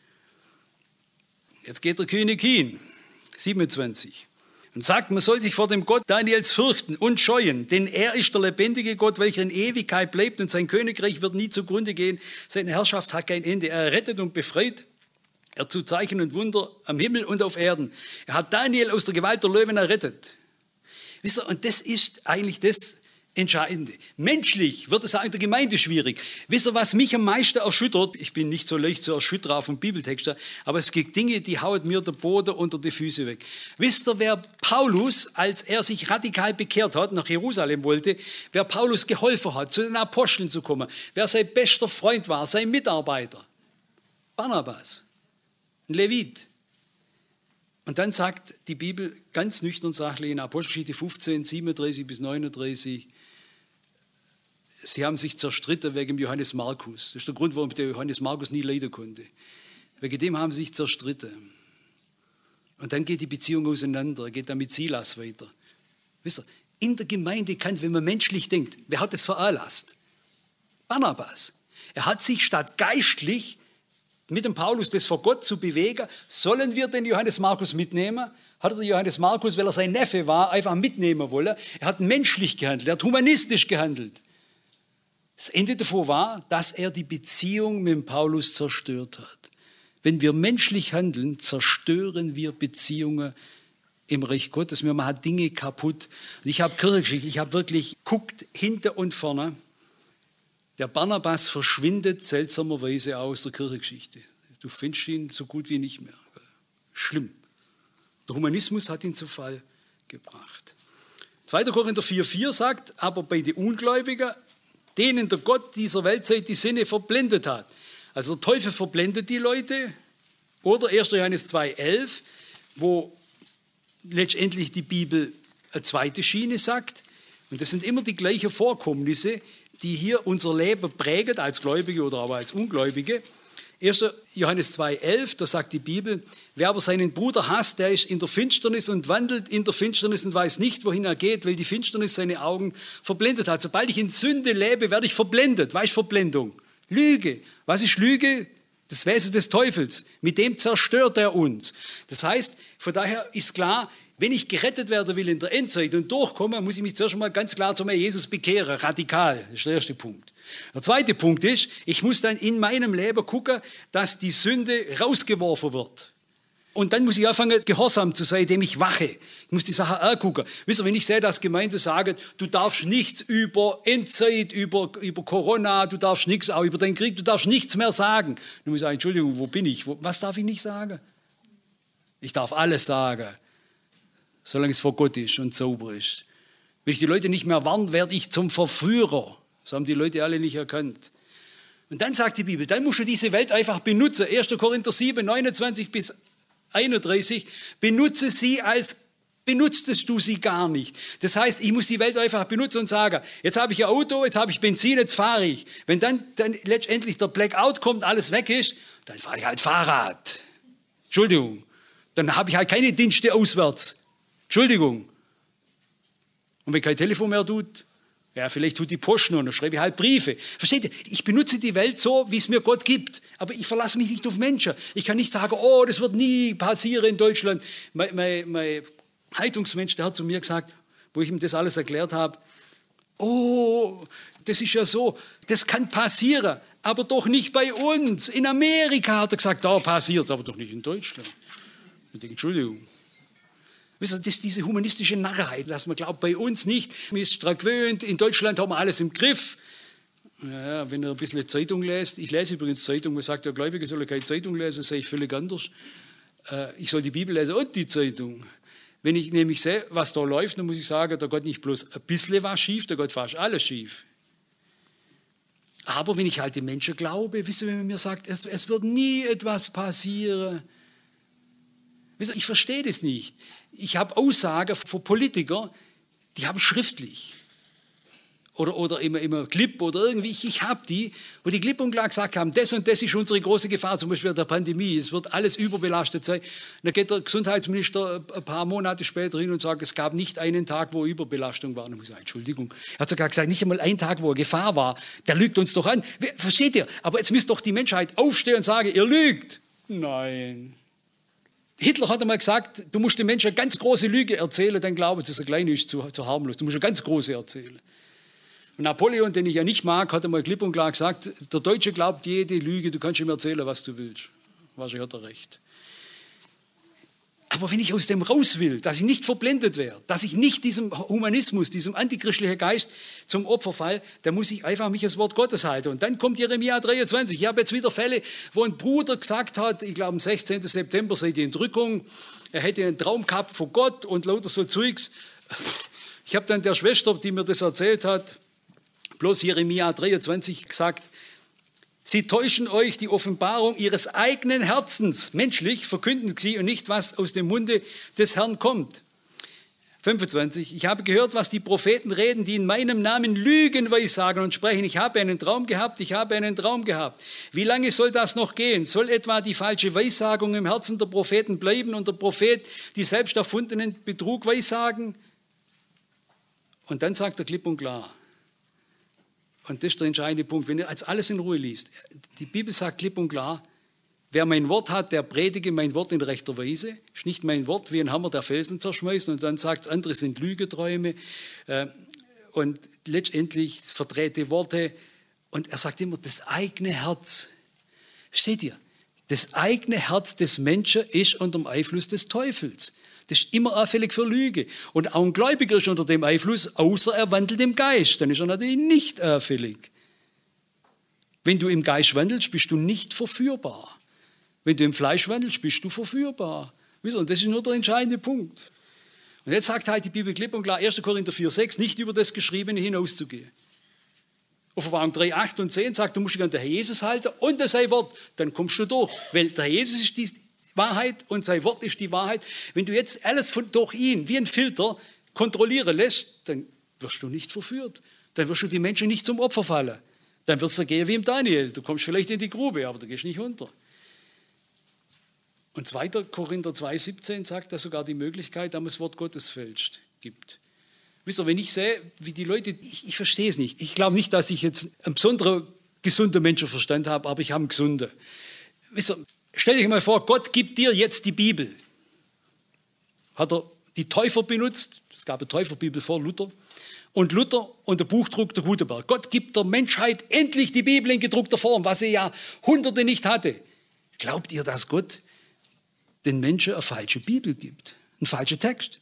Jetzt geht der König hin, 27. Und sagt, man soll sich vor dem Gott Daniels fürchten und scheuen, denn er ist der lebendige Gott, welcher in Ewigkeit bleibt und sein Königreich wird nie zugrunde gehen. Seine Herrschaft hat kein Ende. Er rettet und befreit. Er tut Zeichen und Wunder am Himmel und auf Erden. Er hat Daniel aus der Gewalt der Löwen errettet. Wisst ihr, und das ist eigentlich das Entscheidende. Menschlich wird es auch in der Gemeinde schwierig. Wisst ihr, was mich am meisten erschüttert? Ich bin nicht so leicht zu erschüttern vom Bibeltext, aber es gibt Dinge, die hauen mir den Boden unter die Füße weg. Wisst ihr, wer Paulus, als er sich radikal bekehrt hat, nach Jerusalem wollte, wer Paulus geholfen hat, zu den Aposteln zu kommen, wer sein bester Freund war, sein Mitarbeiter? Barnabas, ein Levit. Und dann sagt die Bibel ganz nüchtern sachlich in Apostelgeschichte 15, 37 bis 39, sie haben sich zerstritten wegen Johannes Markus. Das ist der Grund, warum der Johannes Markus nie leiden konnte. Wegen dem haben sie sich zerstritten. Und dann geht die Beziehung auseinander, geht dann mit Silas weiter. Wisst ihr, in der Gemeinde kann, wenn man menschlich denkt, wer hat das veranlasst? Barnabas. Er hat sich statt geistlich mit dem Paulus das vor Gott zu bewegen, sollen wir den Johannes Markus mitnehmen? Hat er den Johannes Markus, weil er sein Neffe war, einfach mitnehmen wollen? Er hat menschlich gehandelt, er hat humanistisch gehandelt. Das Ende davon war, dass er die Beziehung mit dem Paulus zerstört hat. Wenn wir menschlich handeln, zerstören wir Beziehungen im Reich Gottes. Wir machen Dinge kaputt. Und ich habe Kirchengeschichte, ich habe wirklich geguckt, hinten und vorne. Der Barnabas verschwindet seltsamerweise aus der Kirchengeschichte. Du findest ihn so gut wie nicht mehr. Schlimm. Der Humanismus hat ihn zu Fall gebracht. 2. Korinther 4,4 sagt, aber bei den Ungläubigen, denen der Gott dieser Weltzeit die Sinne verblendet hat. Also der Teufel verblendet die Leute. Oder 1. Johannes 2,11, wo letztendlich die Bibel eine zweite Schiene sagt. Und das sind immer die gleichen Vorkommnisse, die hier unser Leben prägen, als Gläubige oder aber als Ungläubige. 1. Johannes 2,11, da sagt die Bibel, wer aber seinen Bruder hasst, der ist in der Finsternis und wandelt in der Finsternis und weiß nicht, wohin er geht, weil die Finsternis seine Augen verblendet hat. Sobald ich in Sünde lebe, werde ich verblendet. Was ist Verblendung? Lüge. Was ist Lüge? Das Wesen des Teufels. Mit dem zerstört er uns. Das heißt, von daher ist klar, wenn ich gerettet werden will in der Endzeit und durchkomme, muss ich mich zuerst mal ganz klar zum Herrn Jesus bekehren, radikal. Das ist der erste Punkt. Der zweite Punkt ist, ich muss dann in meinem Leben gucken, dass die Sünde rausgeworfen wird. Und dann muss ich anfangen, gehorsam zu sein, indem ich wache. Ich muss die Sache angucken. Wisst ihr, wenn ich sehe, dass Gemeinden sagen, du darfst nichts über Endzeit, über Corona, du darfst nichts, auch über den Krieg, du darfst nichts mehr sagen. Dann muss ich sagen, Entschuldigung, wo bin ich? Was darf ich nicht sagen? Ich darf alles sagen, solange es vor Gott ist und sauber ist. Wenn ich die Leute nicht mehr warne, werde ich zum Verführer. Das haben die Leute alle nicht erkannt. Und dann sagt die Bibel, dann musst du diese Welt einfach benutzen. 1. Korinther 7, 29 bis 31, benutze sie als benutztest du sie gar nicht. Das heißt, ich muss die Welt einfach benutzen und sagen, jetzt habe ich ein Auto, jetzt habe ich Benzin, jetzt fahre ich. Wenn dann letztendlich der Blackout kommt, alles weg ist, dann fahre ich halt Fahrrad. Entschuldigung. Dann habe ich halt keine Dienste auswärts. Entschuldigung. Und wenn kein Telefon mehr tut, ja, vielleicht tut die Post noch, dann schreibe ich halt Briefe. Versteht ihr? Ich benutze die Welt so, wie es mir Gott gibt. Aber ich verlasse mich nicht auf Menschen. Ich kann nicht sagen, oh, das wird nie passieren in Deutschland. Mein Heilungsmensch, der hat zu mir gesagt, wo ich ihm das alles erklärt habe, oh, das ist ja so, das kann passieren, aber doch nicht bei uns. In Amerika hat er gesagt, da passiert es, aber doch nicht in Deutschland. Ich denke, Entschuldigung. Wisst ihr, das ist diese humanistische Narrheit, dass man glaubt, bei uns nicht. Man ist daran gewöhnt, in Deutschland haben wir alles im Griff. Ja, wenn ihr ein bisschen Zeitung lest, ich lese übrigens Zeitung, man sagt, der Gläubige soll keine Zeitung lesen, das sehe ich völlig anders. Ich soll die Bibel lesen und die Zeitung. Wenn ich nämlich sehe, was da läuft, dann muss ich sagen, da geht nicht bloß ein bisschen was schief, da geht fast alles schief. Aber wenn ich halt den Menschen glaube, wisst ihr, wenn man mir sagt, es wird nie etwas passieren. Wisst ihr, ich verstehe das nicht. Ich habe Aussagen von Politikern, die habe ich schriftlich. Oder immer Clip oder irgendwie, ich habe die, wo die klipp und klar gesagt haben, das und das ist unsere große Gefahr, zum Beispiel der Pandemie, es wird alles überbelastet sein. Und dann geht der Gesundheitsminister ein paar Monate später hin und sagt, es gab nicht einen Tag, wo Überbelastung war. Und ich muss sagen, Entschuldigung, er hat sogar gesagt, nicht einmal einen Tag, wo Gefahr war, der lügt uns doch an. Versteht ihr? Aber jetzt müsste doch die Menschheit aufstehen und sagen, ihr lügt. Nein. Hitler hat einmal gesagt, du musst den Menschen eine ganz große Lüge erzählen, dann glauben sie, dass er klein ist, zu harmlos. Du musst eine ganz große erzählen. Und Napoleon, den ich ja nicht mag, hat einmal klipp und klar gesagt, der Deutsche glaubt jede Lüge, du kannst ihm erzählen, was du willst. Wahrscheinlich hat er recht. Aber wenn ich aus dem raus will, dass ich nicht verblendet werde, dass ich nicht diesem Humanismus, diesem antichristlichen Geist zum Opfer falle, dann muss ich einfach mich das Wort Gottes halten. Und dann kommt Jeremia 23. Ich habe jetzt wieder Fälle, wo ein Bruder gesagt hat, ich glaube am 16. September sei die Entrückung, er hätte einen Traum gehabt von Gott und lauter so Zeugs. Ich habe dann der Schwester, die mir das erzählt hat, bloß Jeremia 23 gesagt, sie täuschen euch die Offenbarung ihres eigenen Herzens. Menschlich verkünden sie und nicht, was aus dem Munde des Herrn kommt. 25. Ich habe gehört, was die Propheten reden, die in meinem Namen Lügen weissagen und sprechen. Ich habe einen Traum gehabt, ich habe einen Traum gehabt. Wie lange soll das noch gehen? Soll etwa die falsche Weissagung im Herzen der Propheten bleiben und der Prophet die selbst erfundenen Betrug weissagen? Und dann sagt er klipp und klar, und das ist der entscheidende Punkt, wenn ihr als alles in Ruhe liest, die Bibel sagt klipp und klar, wer mein Wort hat, der predige mein Wort in rechter Weise, ist nicht mein Wort wie ein Hammer, der Felsen zerschmeißt, und dann sagt es, andere sind Lügeträume und letztendlich verdrehte Worte, und er sagt immer, das eigene Herz, steht ihr, das eigene Herz des Menschen ist unter dem Einfluss des Teufels. Das ist immer anfällig für Lüge. Und auch ein Gläubiger ist unter dem Einfluss, außer er wandelt im Geist. Dann ist er natürlich nicht anfällig. Wenn du im Geist wandelst, bist du nicht verführbar. Wenn du im Fleisch wandelst, bist du verführbar. Und das ist nur der entscheidende Punkt. Und jetzt sagt halt die Bibel klipp und klar, 1. Korinther 4,6, nicht über das Geschriebene hinauszugehen. Offenbarung 3, 8 und 10 sagt, du musst dich an den Herr Jesus halten und das sein Wort, dann kommst du durch. Weil der Herr Jesus ist die Wahrheit und sein Wort ist die Wahrheit. Wenn du jetzt alles durch ihn wie ein Filter kontrollieren lässt, dann wirst du nicht verführt. Dann wirst du die Menschen nicht zum Opfer fallen. Dann wird es dir gehen wie im Daniel. Du kommst vielleicht in die Grube, aber du gehst nicht unter. Und 2. Korinther 2,17 sagt, dass sogar die Möglichkeit, dass man das Wort Gottes fälscht, gibt. Wisst ihr, wenn ich sehe, wie die Leute, ich verstehe es nicht. Ich glaube nicht, dass ich jetzt einen besonderen gesunden Menschenverstand habe, aber ich habe einen gesunden. Wisst ihr, stell dich mal vor, Gott gibt dir jetzt die Bibel. Hat er die Täufer benutzt? Es gab eine Täuferbibel vor Luther. Und Luther und der Buchdruck der Gutenberg. Gott gibt der Menschheit endlich die Bibel in gedruckter Form, was sie ja Hunderte nicht hatte. Glaubt ihr, dass Gott den Menschen eine falsche Bibel gibt, einen falschen Text.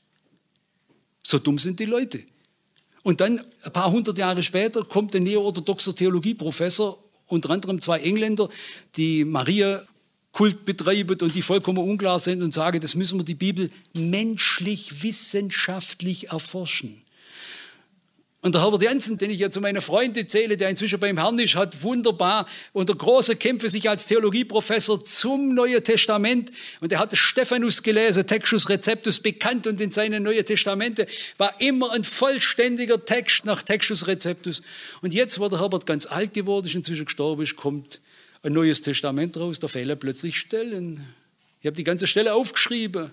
So dumm sind die Leute. Und dann, ein paar hundert Jahre später, kommt ein neoorthodoxer Theologieprofessor, unter anderem 2 Engländer, die Maria-Kult betreiben und die vollkommen unklar sind und sagen, das müssen wir die Bibel menschlich, wissenschaftlich erforschen. Und der Herbert Jansen, den ich ja zu meinen Freunden zähle, der inzwischen beim Herrn ist, hat wunderbar unter großer Kämpfe sich als Theologieprofessor zum Neuen Testament, und er hat Stephanus gelesen, Textus Receptus bekannt, und in seinen Neuen Testamente war immer ein vollständiger Text nach Textus Receptus. Und jetzt, wo der Herbert ganz alt geworden ist, inzwischen gestorben ist, kommt ein Neues Testament raus, da fehlen plötzlich Stellen. Ich habe die ganze Stelle aufgeschrieben.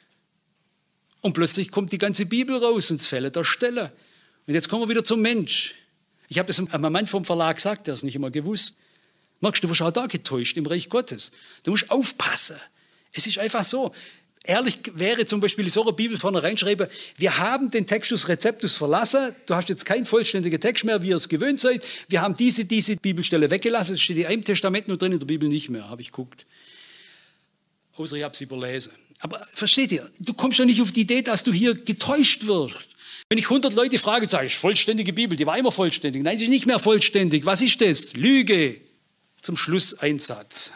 Und plötzlich kommt die ganze Bibel raus und es fehlen da Stellen. Und jetzt kommen wir wieder zum Mensch. Ich habe das einem Mann vom Verlag gesagt, der es nicht immer gewusst. Merkst du, wirst auch da getäuscht im Reich Gottes. Du musst aufpassen. Es ist einfach so. Ehrlich wäre zum Beispiel in so einer Bibel vorne reinschreiben, wir haben den Textus Receptus verlassen, du hast jetzt keinen vollständigen Text mehr, wie ihr es gewöhnt seid, wir haben diese Bibelstelle weggelassen, das steht in einem Testament nur drin, in der Bibel nicht mehr, habe ich geguckt. Außer ich habe sie überlesen. Aber versteht ihr, du kommst ja nicht auf die Idee, dass du hier getäuscht wirst. Wenn ich 100 Leute frage, sage ich, vollständige Bibel, die war immer vollständig. Nein, sie ist nicht mehr vollständig. Was ist das? Lüge. Zum Schluss ein Satz.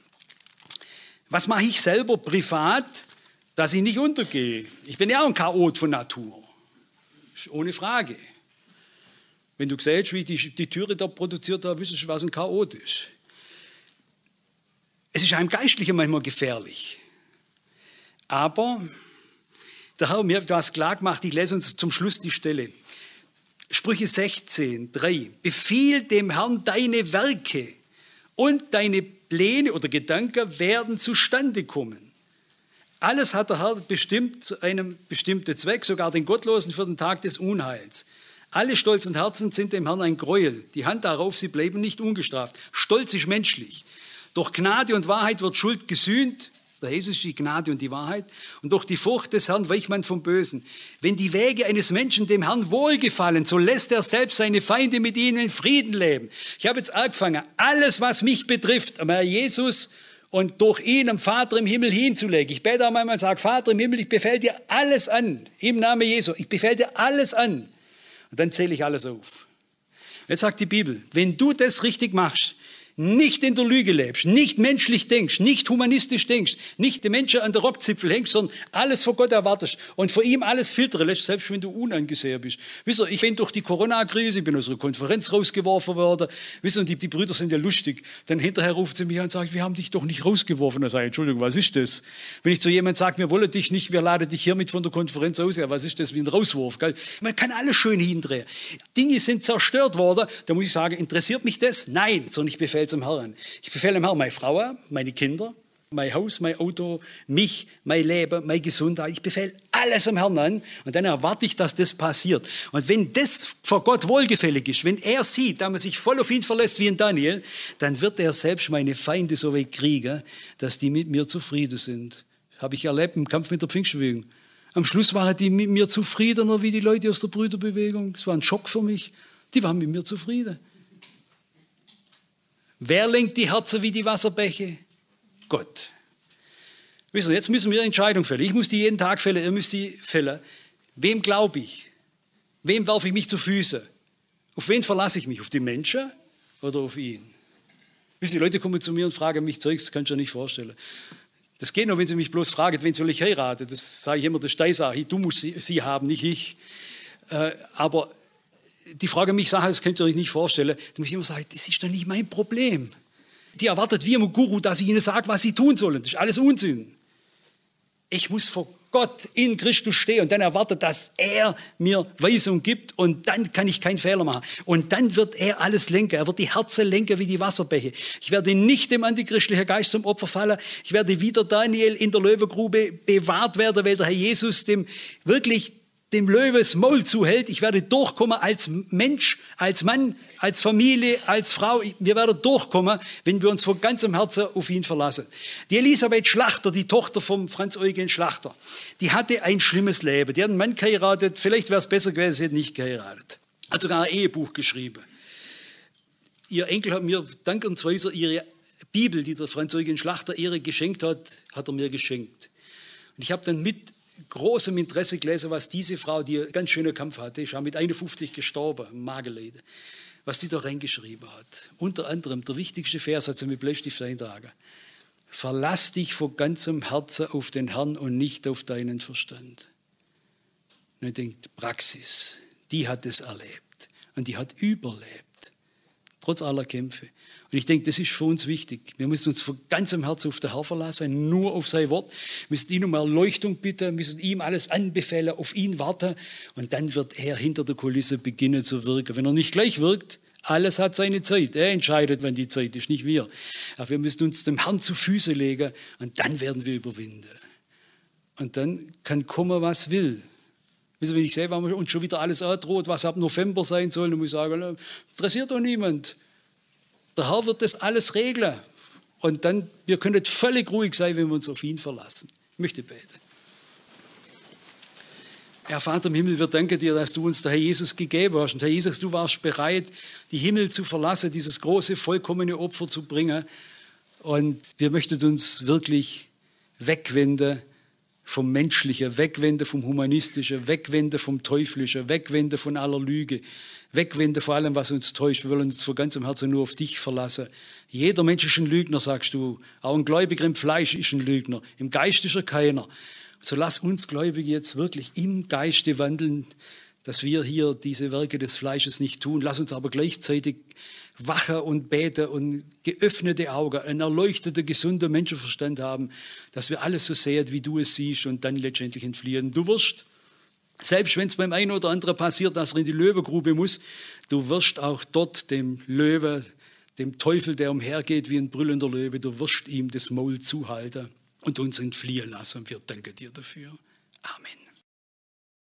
Was mache ich selber privat, dass ich nicht untergehe? Ich bin ja auch ein Chaot von Natur. Ohne Frage. Wenn du siehst, wie ich die Türe da produziert habe, wüsstest du, was ein Chaot ist. Es ist einem Geistlichen manchmal gefährlich. Aber der Herr mir hat etwas klar gemacht, ich lese uns zum Schluss die Stelle. Sprüche 16, 3. Befiehl dem Herrn deine Werke und deine Pläne oder Gedanken werden zustande kommen. Alles hat der Herr bestimmt zu einem bestimmten Zweck, sogar den Gottlosen für den Tag des Unheils. Alle stolzen Herzen sind dem Herrn ein Gräuel. Die Hand darauf, sie bleiben nicht ungestraft. Stolz ist menschlich. Durch Gnade und Wahrheit wird Schuld gesühnt. Der Jesus ist die Gnade und die Wahrheit. Und durch die Furcht des Herrn weicht man vom Bösen. Wenn die Wege eines Menschen dem Herrn wohlgefallen, so lässt er selbst seine Feinde mit ihnen in Frieden leben. Ich habe jetzt angefangen, alles, was mich betrifft, am Herrn Jesus und durch ihn am Vater im Himmel hinzulegen. Ich bete auch manchmal und sage, Vater im Himmel, ich befehle dir alles an. Im Namen Jesu. Ich befehle dir alles an. Und dann zähle ich alles auf. Jetzt sagt die Bibel, wenn du das richtig machst, nicht in der Lüge lebst, nicht menschlich denkst, nicht humanistisch denkst, nicht den Menschen an der Rockzipfel hängst, sondern alles vor Gott erwartest und vor ihm alles filtern lässt, selbst wenn du unangesehen bist. Wisst ihr, ich bin durch die Corona-Krise, ich bin aus einer Konferenz rausgeworfen worden, wisst ihr, und die Brüder sind ja lustig. Dann hinterher ruft sie mich an und sagt, wir haben dich doch nicht rausgeworfen. Dann sage ich, Entschuldigung, was ist das? Wenn ich zu jemandem sage, wir wollen dich nicht, wir laden dich hiermit von der Konferenz aus, ja, was ist das wie ein Rauswurf? Gell? Man kann alles schön hindrehen. Dinge sind zerstört worden, da muss ich sagen, interessiert mich das? Nein, sondern ich befehle zum Herrn. Ich befehle dem Herrn meine Frau, meine Kinder, mein Haus, mein Auto, mich, mein Leben, meine Gesundheit. Ich befehle alles dem Herrn an und dann erwarte ich, dass das passiert. Und wenn das vor Gott wohlgefällig ist, wenn er sieht, dass man sich voll auf ihn verlässt wie in Daniel, dann wird er selbst meine Feinde so weit kriegen, dass die mit mir zufrieden sind. Habe ich erlebt im Kampf mit der Pfingstbewegung. Am Schluss waren die mit mir zufriedener wie die Leute aus der Brüderbewegung. Es war ein Schock für mich. Die waren mit mir zufrieden. Wer lenkt die Herzen wie die Wasserbäche? Gott. Wisst ihr, jetzt müssen wir eine Entscheidung fällen. Ich muss die jeden Tag fällen, ihr müsst die fällen. Wem glaube ich? Wem werfe ich mich zu Füßen? Auf wen verlasse ich mich? Auf die Menschen oder auf ihn? Wisst ihr, die Leute kommen zu mir und fragen mich Zeugs, das kannst du dir nicht vorstellen. Das geht nur, wenn sie mich bloß fragen, wen soll ich heiraten? Das sage ich immer, das ist deine Sache. Du musst sie haben, nicht ich. Aber die Frage mich Sache, das könnt ihr euch nicht vorstellen, da muss ich immer sagen, das ist doch nicht mein Problem. Die erwartet wie ein Guru, dass ich ihnen sage, was sie tun sollen. Das ist alles Unsinn. Ich muss vor Gott in Christus stehen und dann erwartet, dass er mir Weisung gibt und dann kann ich keinen Fehler machen. Und dann wird er alles lenken. Er wird die Herzen lenken wie die Wasserbäche. Ich werde nicht dem antichristlichen Geist zum Opfer fallen. Ich werde wieder Daniel in der Löwengrube bewahrt werden, weil der Herr Jesus dem Löwe das Maul zuhält. Ich werde durchkommen als Mensch, als Mann, als Familie, als Frau. Wir werden durchkommen, wenn wir uns von ganzem Herzen auf ihn verlassen. Die Elisabeth Schlachter, die Tochter von Franz Eugen Schlachter, die hatte ein schlimmes Leben. Die hat einen Mann geheiratet. Vielleicht wäre es besser gewesen, sie hätte nicht geheiratet. Hat sogar ein Ehebuch geschrieben. Ihr Enkel hat mir dankensweise ihre Bibel, die der Franz Eugen Schlachter Erik geschenkt hat, hat er mir geschenkt. Und ich habe dann mit großem Interesse gelesen, was diese Frau, die einen ganz schönen Kampf hatte, ist auch mit 51 gestorben, Magenleiden, was die da reingeschrieben hat. Unter anderem, der wichtigste Vers hat sie mit Bleistift eingetragen. Verlass dich von ganzem Herzen auf den Herrn und nicht auf deinen Verstand. Und ich denke, Praxis, die hat es erlebt und die hat überlebt, trotz aller Kämpfe. Und ich denke, das ist für uns wichtig. Wir müssen uns von ganzem Herzen auf den Herrn verlassen, nur auf sein Wort. Wir müssen ihn um Erleuchtung bitten, wir müssen ihm alles anbefehlen, auf ihn warten. Und dann wird er hinter der Kulisse beginnen zu wirken. Wenn er nicht gleich wirkt, alles hat seine Zeit. Er entscheidet, wann die Zeit ist, nicht wir. Aber wir müssen uns dem Herrn zu Füße legen und dann werden wir überwinden. Und dann kann kommen, was will. Wenn ich sehe, wenn uns schon wieder alles androht, was ab November sein soll, dann muss ich sagen, interessiert doch niemand. Der Herr wird das alles regeln. Und dann, wir können völlig ruhig sein, wenn wir uns auf ihn verlassen. Ich möchte beten. Herr Vater im Himmel, wir danken dir, dass du uns der Herr Jesus gegeben hast. Und Herr Jesus, du warst bereit, die Himmel zu verlassen, dieses große, vollkommene Opfer zu bringen. Und wir möchten uns wirklich wegwenden vom Menschlichen, wegwenden vom Humanistischen, wegwenden vom Teuflischen, wegwenden von aller Lüge, wegwenden von allem, was uns täuscht. Wir wollen uns von ganzem Herzen nur auf dich verlassen. Jeder Mensch ist ein Lügner, sagst du. Auch ein Gläubiger im Fleisch ist ein Lügner. Im Geist ist er keiner. So lass uns Gläubige jetzt wirklich im Geiste wandeln, dass wir hier diese Werke des Fleisches nicht tun. Lass uns aber gleichzeitig wachen und beten und geöffnete Augen, einen erleuchteten, gesunden Menschenverstand haben, dass wir alles so sehen, wie du es siehst und dann letztendlich entfliehen. Du wirst, selbst wenn es beim einen oder anderen passiert, dass er in die Löwengrube muss, du wirst auch dort dem Löwe, dem Teufel, der umhergeht wie ein brüllender Löwe, du wirst ihm das Maul zuhalten und uns entfliehen lassen. Und wir danken dir dafür. Amen.